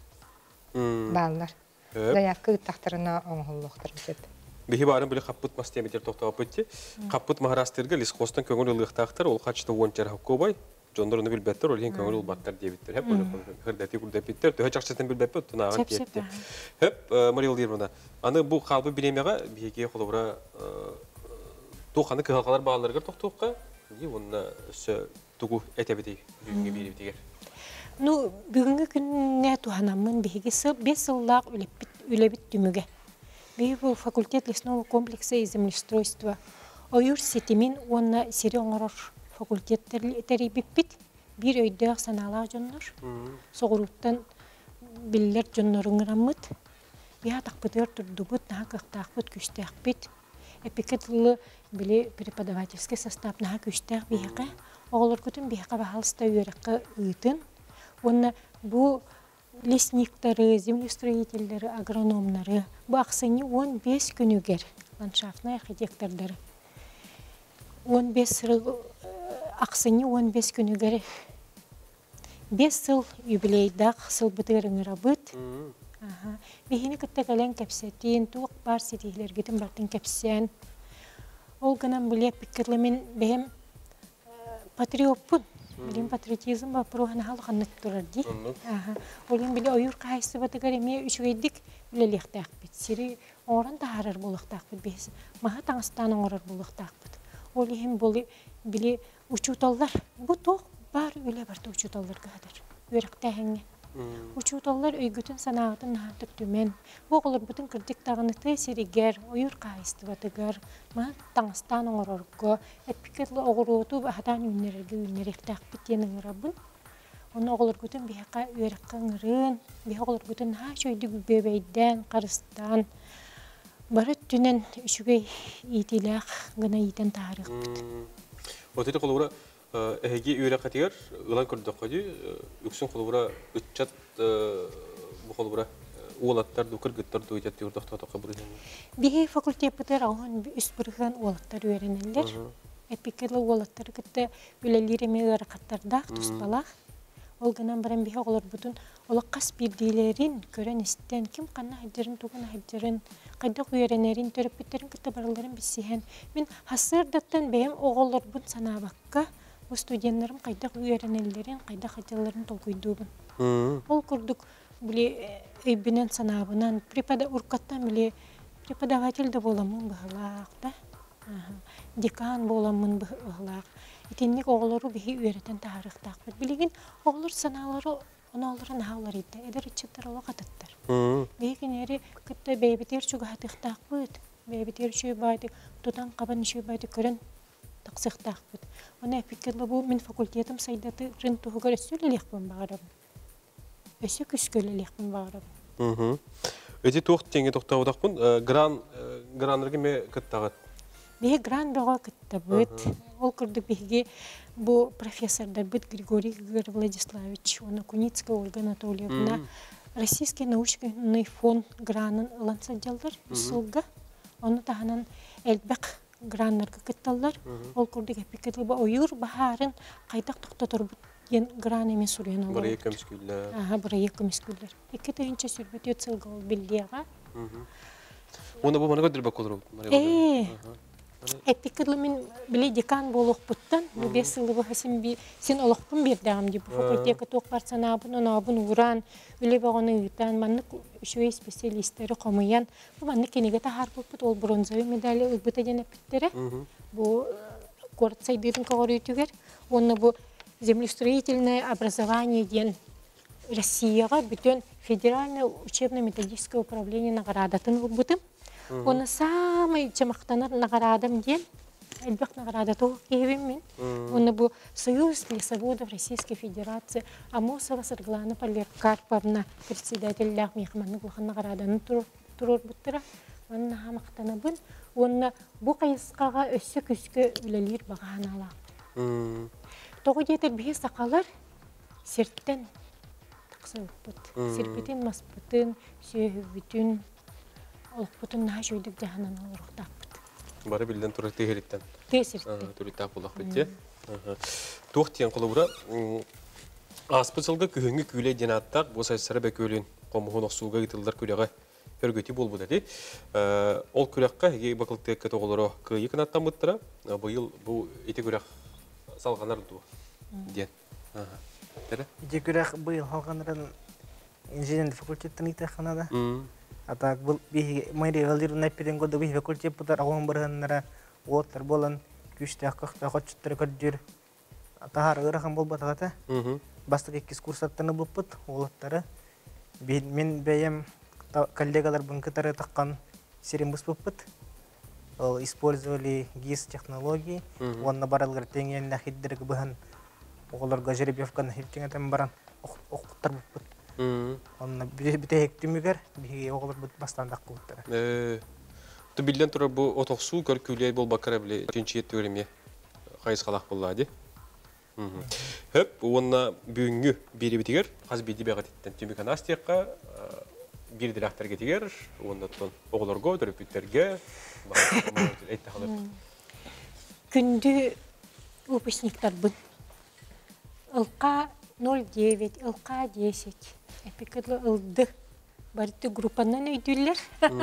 Ballar. Dayakı tahtarına oңholloqtar bisep. Bihi barın böyle kaput mastemeter toqtap etdi. Kaput maharastırga liskostan köngül ılıqtaqtar ol qaçta onçar hakkobay. Jonдар onu bilbettir ol hen köngül battar debittir. Hep onu hırdati gurda bittir. Töhe çaqçadan bilbettir tunağan ketdi. Hep Maril dirmana. Anı bu qalbı bilemega bihiге холобра тоқаны кыгалар бааларга тоқтоққа ди онна сө тугу этебети бүгүнгө бирип дигер. Ну бүгүнгү күнүнө туханамын биги бес жыллак үлеппит үлебит түмүгө. Би бу факультет лесного комплекса и землеустройства ойур сетимин онна сериоңорор факультеттери биппит бир өйдө саналар жоннор. Согуруттан биллер жонноруңрамыт. Я так пытыр турдубут нагактакпыт күчтәкпит. Эпикетлы биле преподавательский состав на күчтәк бияка. Оглар көтүн бияка баалыста үйрәккә ыйтын. Онна бу лесниктары, землеустроительләре, агрономнары бу аксыны он беш күнүгер ландшафтный архитекторлары. он беш аксыны он беш күнүгер беш жыл юбилейдак сыл бытырыңыра быт. Ага. Бихини кытта кален кепсетин, тук бар сетихлер гитин бартын кепсен. Ол гынан биле пикирлемен бем патриотпун. Билим патриотизм ба прохан хал ханнат турарди. Ага. Олин биле ойур кайсы батыгар эме үчүгейдик биле лехтак бит. Сири оран таарар булактак бит бес. Маха таңстан орар булактак бит. Олин боли биле учуталлар. Бу ток бар үле барты учуталлар гадыр. Үрөктө хеңе. Учуталлар өйгүтүн санаатын наатык түмен. Оголор бүтүн кырдык тагыныты серигер, ойур кайысты батыгар, ма таңстан оңорорго, эпикетле огороту бахатан үннерге үннеректак битенин рабын. Оны оголор бүтүн бияка үйрөккөнгөрүн, бия оголор бүтүн ха шөйдү бебейден, карыстан бары түнен үшүгөй итилак гына итен тарих бит. Отете колора эги үйрәкәтер ылан көрдүк кыды үксүн колбура үтчат бу колбура улаттар дукыргыттар дуйдат юрдак татакка бурын. Бихи факультет битер алган үс бирген улаттар үйренелер. Эпикеле улаттар китте үлелире мегер каттарда туспалак. Ол гынан баран бихи олар бүтүн олаккас бирдилерин көрөн истен ким канна хадерин тугун хадерин кайда үйренерин төрөп битерин китте бараларын бисиһен. Мен хасырдаттан бем оголлар бут санабакка bu stüdyenlerim kayda öğrenenlerin kayda hacıların tolkuyduğum. Ol kurduk bile eybinen sanabından prepada urkattan bile prepodavatel de bolamın bahlaqda. Dekan bolamın bahlaq. Etinlik oğulları bihi öğreten tarihta. Biligin oğullar sanaları onaların hağlar idi. Eder içitler ola qatatlar. Bihin eri kıtta beybiter çok hatıqtaq bud. Beybiter şöy baydı tutan qaban şöy baydı körün тақсықтақпыт. Оны әпиккерлі бұл мен факультетім сайдаты рынтуғығыр өссілі леқпін бағарабын. Өсі күскөлі леқпін бағарабын. Өте тоқты теңге тоқтауыдақпын. Гранырға ме күттағыд? Бе гран беға күтті бұд. Ол күрді беге бұл профессордар бұд Григорий Григорий Владиславович, оны Куницкая Ольга Анатольевна, Российский научный фонд гранын ұлан саджалдар, үсілгі. Оны тағынан әлбәқ граннарға күтталдар. Ол күрді кәпекетлі бұл ойыр бағарын қайдақ тоқтатыр бұд. Ен гран емен сүрген олар. Бұры екі мүскүллер. Аха, бұры екі мүскүллер. Екі түйінші сүрбет өтсілгі ол білдеға. Оны бұл мана көдір бәк олар олар? Ee, әппекірлі мен біле декан болуқ бұттан, бұл бес сылы бұл хасим сен олықпын бердіғам деп. Факультеті тоқ барсан абын, оны абын уран, үлі бағаны ұйтан, маннық үшуе специалистері қомыян. Бұл маннық кенеге тахар бұппыт, ол бронзовый медалі ұлбыта ден әппеттері. Бұл город сайдырын қағыр өйтігер. Оны бұл землестроительное образование ден Россияға бүтін федеральное учебно-методическое управление нағарадатын ұлбытым. Оны самый чамақтанар нағарадам ден, әлбәқ нағарада тоғы кейбім мен. Оны бұл Союз лесоводов Российской Федерации Амосова Сарглана Поликарповна, председатель-ләғ мейхманны бұлған нағараданын тұрыр бұттыра. Оны нағамақтана бұн. Оны бұл қайысқаға өссі күскі үлелер бағаны алақ. Тоғы детер бейі сақалар серттен тақсы өппіт. Серпетін маспытын, сүйі олықпытын наға жөйдік жағынан олырықтақпыт. Бары білден тұры тегереттен? Тегереттен. Түріттақ болақ бітте. Тоқ тиен қолы бұра, аспыцылға күйіңі күйлей ден аттақ, бұл сайсары бәк өлін қомығын оқсуға ғытылдар күлеға өргөті бол бұдады. Ол күлеққа еге бақылты әккет оғылары күйі қынаттан бұттыра, бұйыл бұл еті күлеқ салғанар дуы ден. Еті күлеқ бұйыл салғанарын инженерді факультеттің итаққанада. Атак бұл майры ғалдырын әппеден көді бұл факультет бұтар ағуан бұрғаннара оғыттар болан күшті аққақта қотчыттары көрдер. Тахар ғырақын бол батағата. Бастық еккіз курсаттаны бұл бұт оғыттары. Мен бәйем коллегалар бұнкытары таққан серен бұс бұл бұт. Использовали ГИС технологии. Онына баралғыр теңен нәхиддіргі бұған оғыларға жеребевканы хептеңетен баран оқыттар бұл бұт. Онына біте хектімігер, біге оғылар бұт бастандақ бұттары. Ты билден тұрар бұл отоқсу көр күлей бол бақыра біле түйінші етті өреме қайыз қалақ болады. Хөп, онына бүгінгі бері бітігер, қаз бейді бәғат еттен түміқан астиаққа бір директор кетігер, онына тұн оғыларға, түріпіттерге, әйтті қалып. Күнді выпускниктар бұн. Ылқа ноль девять, ылқа десять. Эпикадлы ылды. Барыты группаннан өйділер.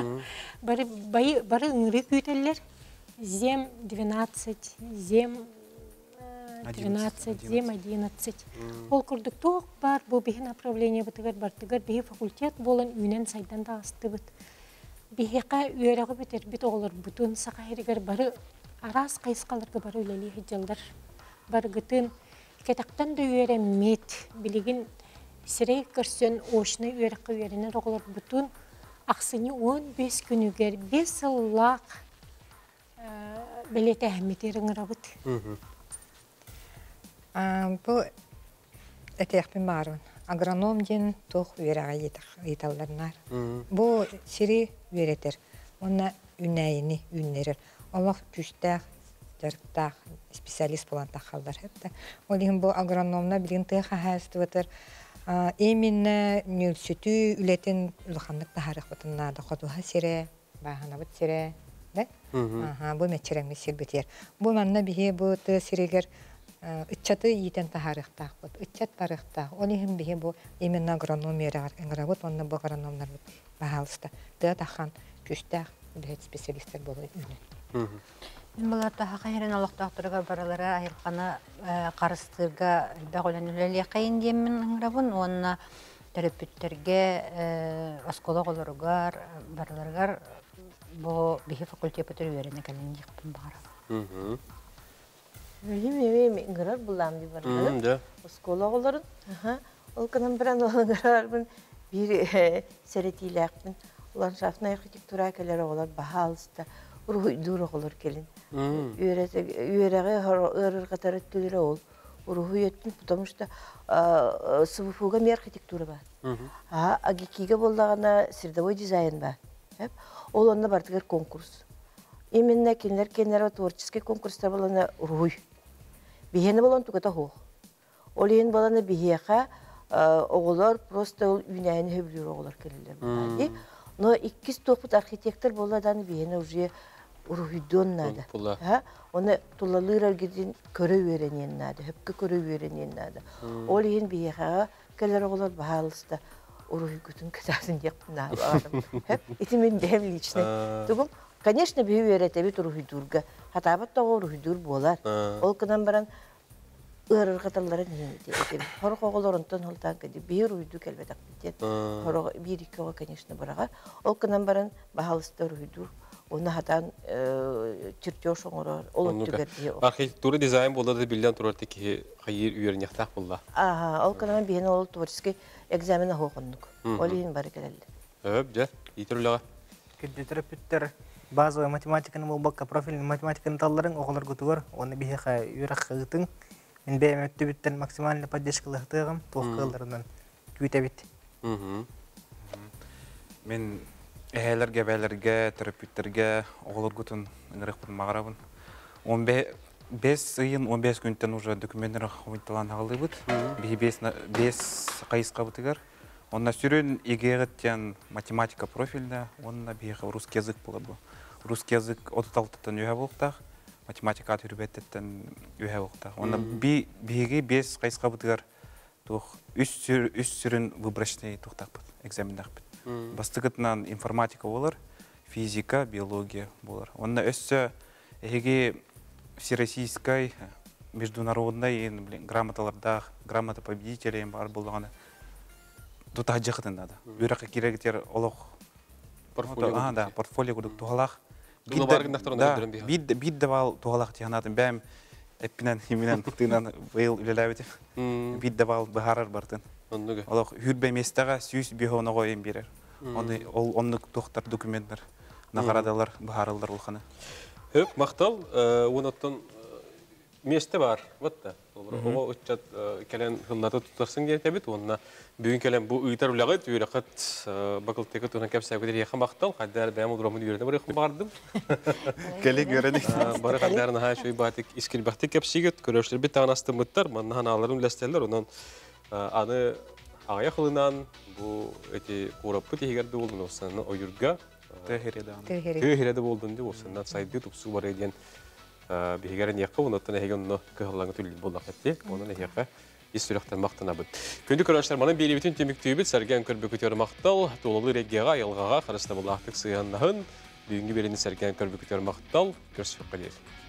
Бары ыңры көйтелер. Зем двенадцать, зем тринадцать, зем одиннадцать. Ол күрдік тоқ бар, бұл бейі направление бұтығар бартығар, бейі факультет болын үйнен сайдан да асты бұт. Бейіға үйеріғі бітер біт оғылар бұтын сақа ерігер бары арас қайысқаларға бары өлелі хеджалдар. Бары ғытын кетақтан да үйерімет, білігін сірей көрсен ошыны үйеріқі үйерінер оғылар бұтын ақсыны он бес күнігер, бес сыллақ білеті әметерің рабыт. Бұл әтеқпен барын. Агроном ден тоқ үйеріға еталдарынар. Бұл сірей үйеретер. Оны үнәйіні үннерер. Олақ күштәқ, жарықтақ, специалист болан тақалдар. Ол ең бұл агрономна білген тұйқа хәсті өтір. Емені нөлсүті үлетін үлхандық тахарық бұтыннады. Қотуға сире, бағана бұт сире. Бұл мәтчерәңі сирбетер. Бұл манна біге бұл тұй сирегер үтчаты етен тахарықтақ бұд. Үтчат тарықтақ. Ол ең біге бұл емені агрономия әңгіра бұд. Онына бұл агрономнар бұд бағалысты. Тұй таққан күштәқ үлет специалистер болу үнен. Мен бұларда хақайырын олықтақтырға баралары айылқаны қарыстырға үлбәқ олан үлелі қайын деймін ұңырабын. Онына тәріпіттерге, осколог оларығар, бараларығар бұл бігі факультет бұтыр өрені кәлін дейіппін бағара. Өлім еме ұңырар бұлам дей баралары. Осколог оларын. Ол қынан бірін олыңырар бір сәретейлі әқпін. Ландшафтный архитектура кәлері олар баға алысты. уруйдуур оголор келин. Үереге ырыр катары түлүрө ол. Уруйеттин, потому что СВФУга ми архитектура бар. А агикиге боллагана средовой дизайн бар. Ол онна бартыгар конкурс. Именно кинлер кенер творческий конкурстар болана уруй. Бихене болон тугата хох. Ол ен болана бихеха оголор просто үйнәйін хөбілер оголор келелер. Но иккис топут архитектор болладаны бихене уже уруйдон нады. Оны тулалыр аргидин көрө веренен нады, хөпкө көрө веренен нады. Ол ен бихеха келер оголор бахалыста уруй күтін кітасын яқпына аларым. Ити мен бәм лично. Тугум, конечно, бихе веретебит уруйдурга. Хатабат тоғы уруйдур болар. Ол кынан баран ырыр каталларын неймети. Хорох оголорунтан холтан кеди бир уйду келбетак битет. Хорох бир икега, конечно, барага. Ол кынан баран бахалыстар уйду. Оны хатан чертеж оңорор, ол өттүгер бие. Архитектура дизайн болду билден турарты ки хайыр үйрөнөктак болду. Ага, ол кынан бихен ол творческий экзамена хокундук. Ол ин бар келелди. Өп, же, итүрлөгө. Кеддетер базовый математиканы болбакка профильный математиканы талларын оголор көтүгөр, оны бихеха үйрак кытың. Мен бәйім өтті біттен максимальный поддержкалықтығым тоққыларынан күйтәбет. Мен әйелерге, бәйлерге, терапевттерге оғылыр күтін ұңырық бұн мағарабын. он бес айын он бес күнттен уже документтер қомитталан ағылды бұд. бес қайысқа бұтығар. Онна сүрін егереттен математика профильді, онна бейіғі русский язык болады бұл. Русский язык отыз алтыдан үйе болықтақ. Математика түрбеттен үйе оқты. Оны биге бес қайысқа бұтығар үш сүрін выборочный тоқтақ бұд, экзамендақ бұд. Бастығытынан информатика болар, физика, биология болар. Оны өсі әйге всероссийской, международной грамоталарда, грамота победителей бар болғаны тұтақ жақытын дады. Үйраққа керегітер олық портфолио күдік тұғалақ. Бид давал тугалах тиганатын бәм эппинен химинен тынан быйыл үлеләбетим. Бид давал бахарар бартын. Олох хүрбе местага сүйс бихона коен берер. Оны ол оннук тохтар документтер наградалар бахаралдар улханы. Хөп мактал, онотон месте бар. Вот да. Ого учат келен хыллаты тутарсын деген табит. Онна бүгүн келен бу ыйтар улагы үйрәкәт бакылтыгы туган кепсә күдер яхын мактал. Хәдәр бәм удромын үйрәтә бер бардым. Келек görәник. Бары хәдәрне ха шуй батик искил бактык кепсигет көрөшлөр бит тагын асты мыттар. Маннан аларым ләстәләр. Онан аны ая хылынан бу эти урапы тигәрде булды осаны ойырга. Тәһиреде. Тәһиреде булды инде осыннан сайды тупсу бар иден. Бигәрен якы онотан эгенно кыһлаңы түлил булак этти. Онан яка истөрәктән мактана бит. Көндү көрәшләр менә бери битен темиктү бит сәргән көрбе күтәр мактал, тулы регига ялгага харыста булактык сыяннахын. Бүгенге берени сәргән көрбе күтәр мактал, көрсөк калер.